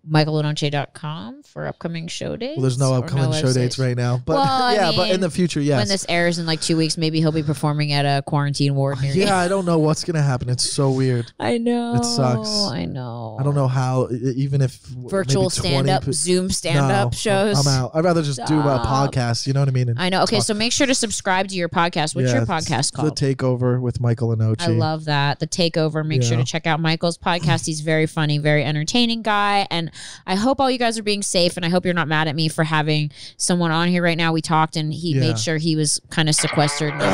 michael lenoche dot com for upcoming show dates. Well, there's no or upcoming show websites? dates right now, but Well, yeah, I but in mean, the future, yes. When this airs in like two weeks, maybe he'll be performing at a quarantine ward near you. yeah, I don't know what's gonna happen. It's so weird. I know. It sucks. I know. I don't know how. e- Even if Virtual maybe stand twenty up, pe- Zoom stand up No, shows. I'm out. I'd rather just do a Stop. podcast. You know what I mean? And I know. Okay, talk- so make sure to subscribe to your podcast. What's Yeah, your podcast called? The Takeover with Michael Lenoche. I love that. The Takeover. Make sure Yeah. to check out Michael's podcast. He's very funny, very entertaining guy. And I hope all you guys are being safe. And I hope you're not mad at me for having someone on here right now. We talked and he Yeah. made sure he was kind of sequestered. And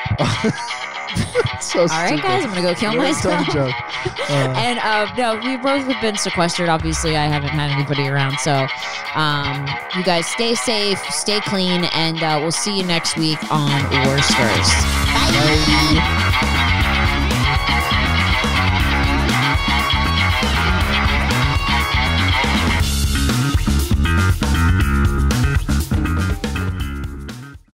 I, so all right, guys, I'm going to go kill myself. joke. Uh, And uh, no, we both have been sequestered. Obviously, I haven't had anybody around. So um, you guys stay safe, stay clean, and uh, we'll see you next week on Worst First. Bye.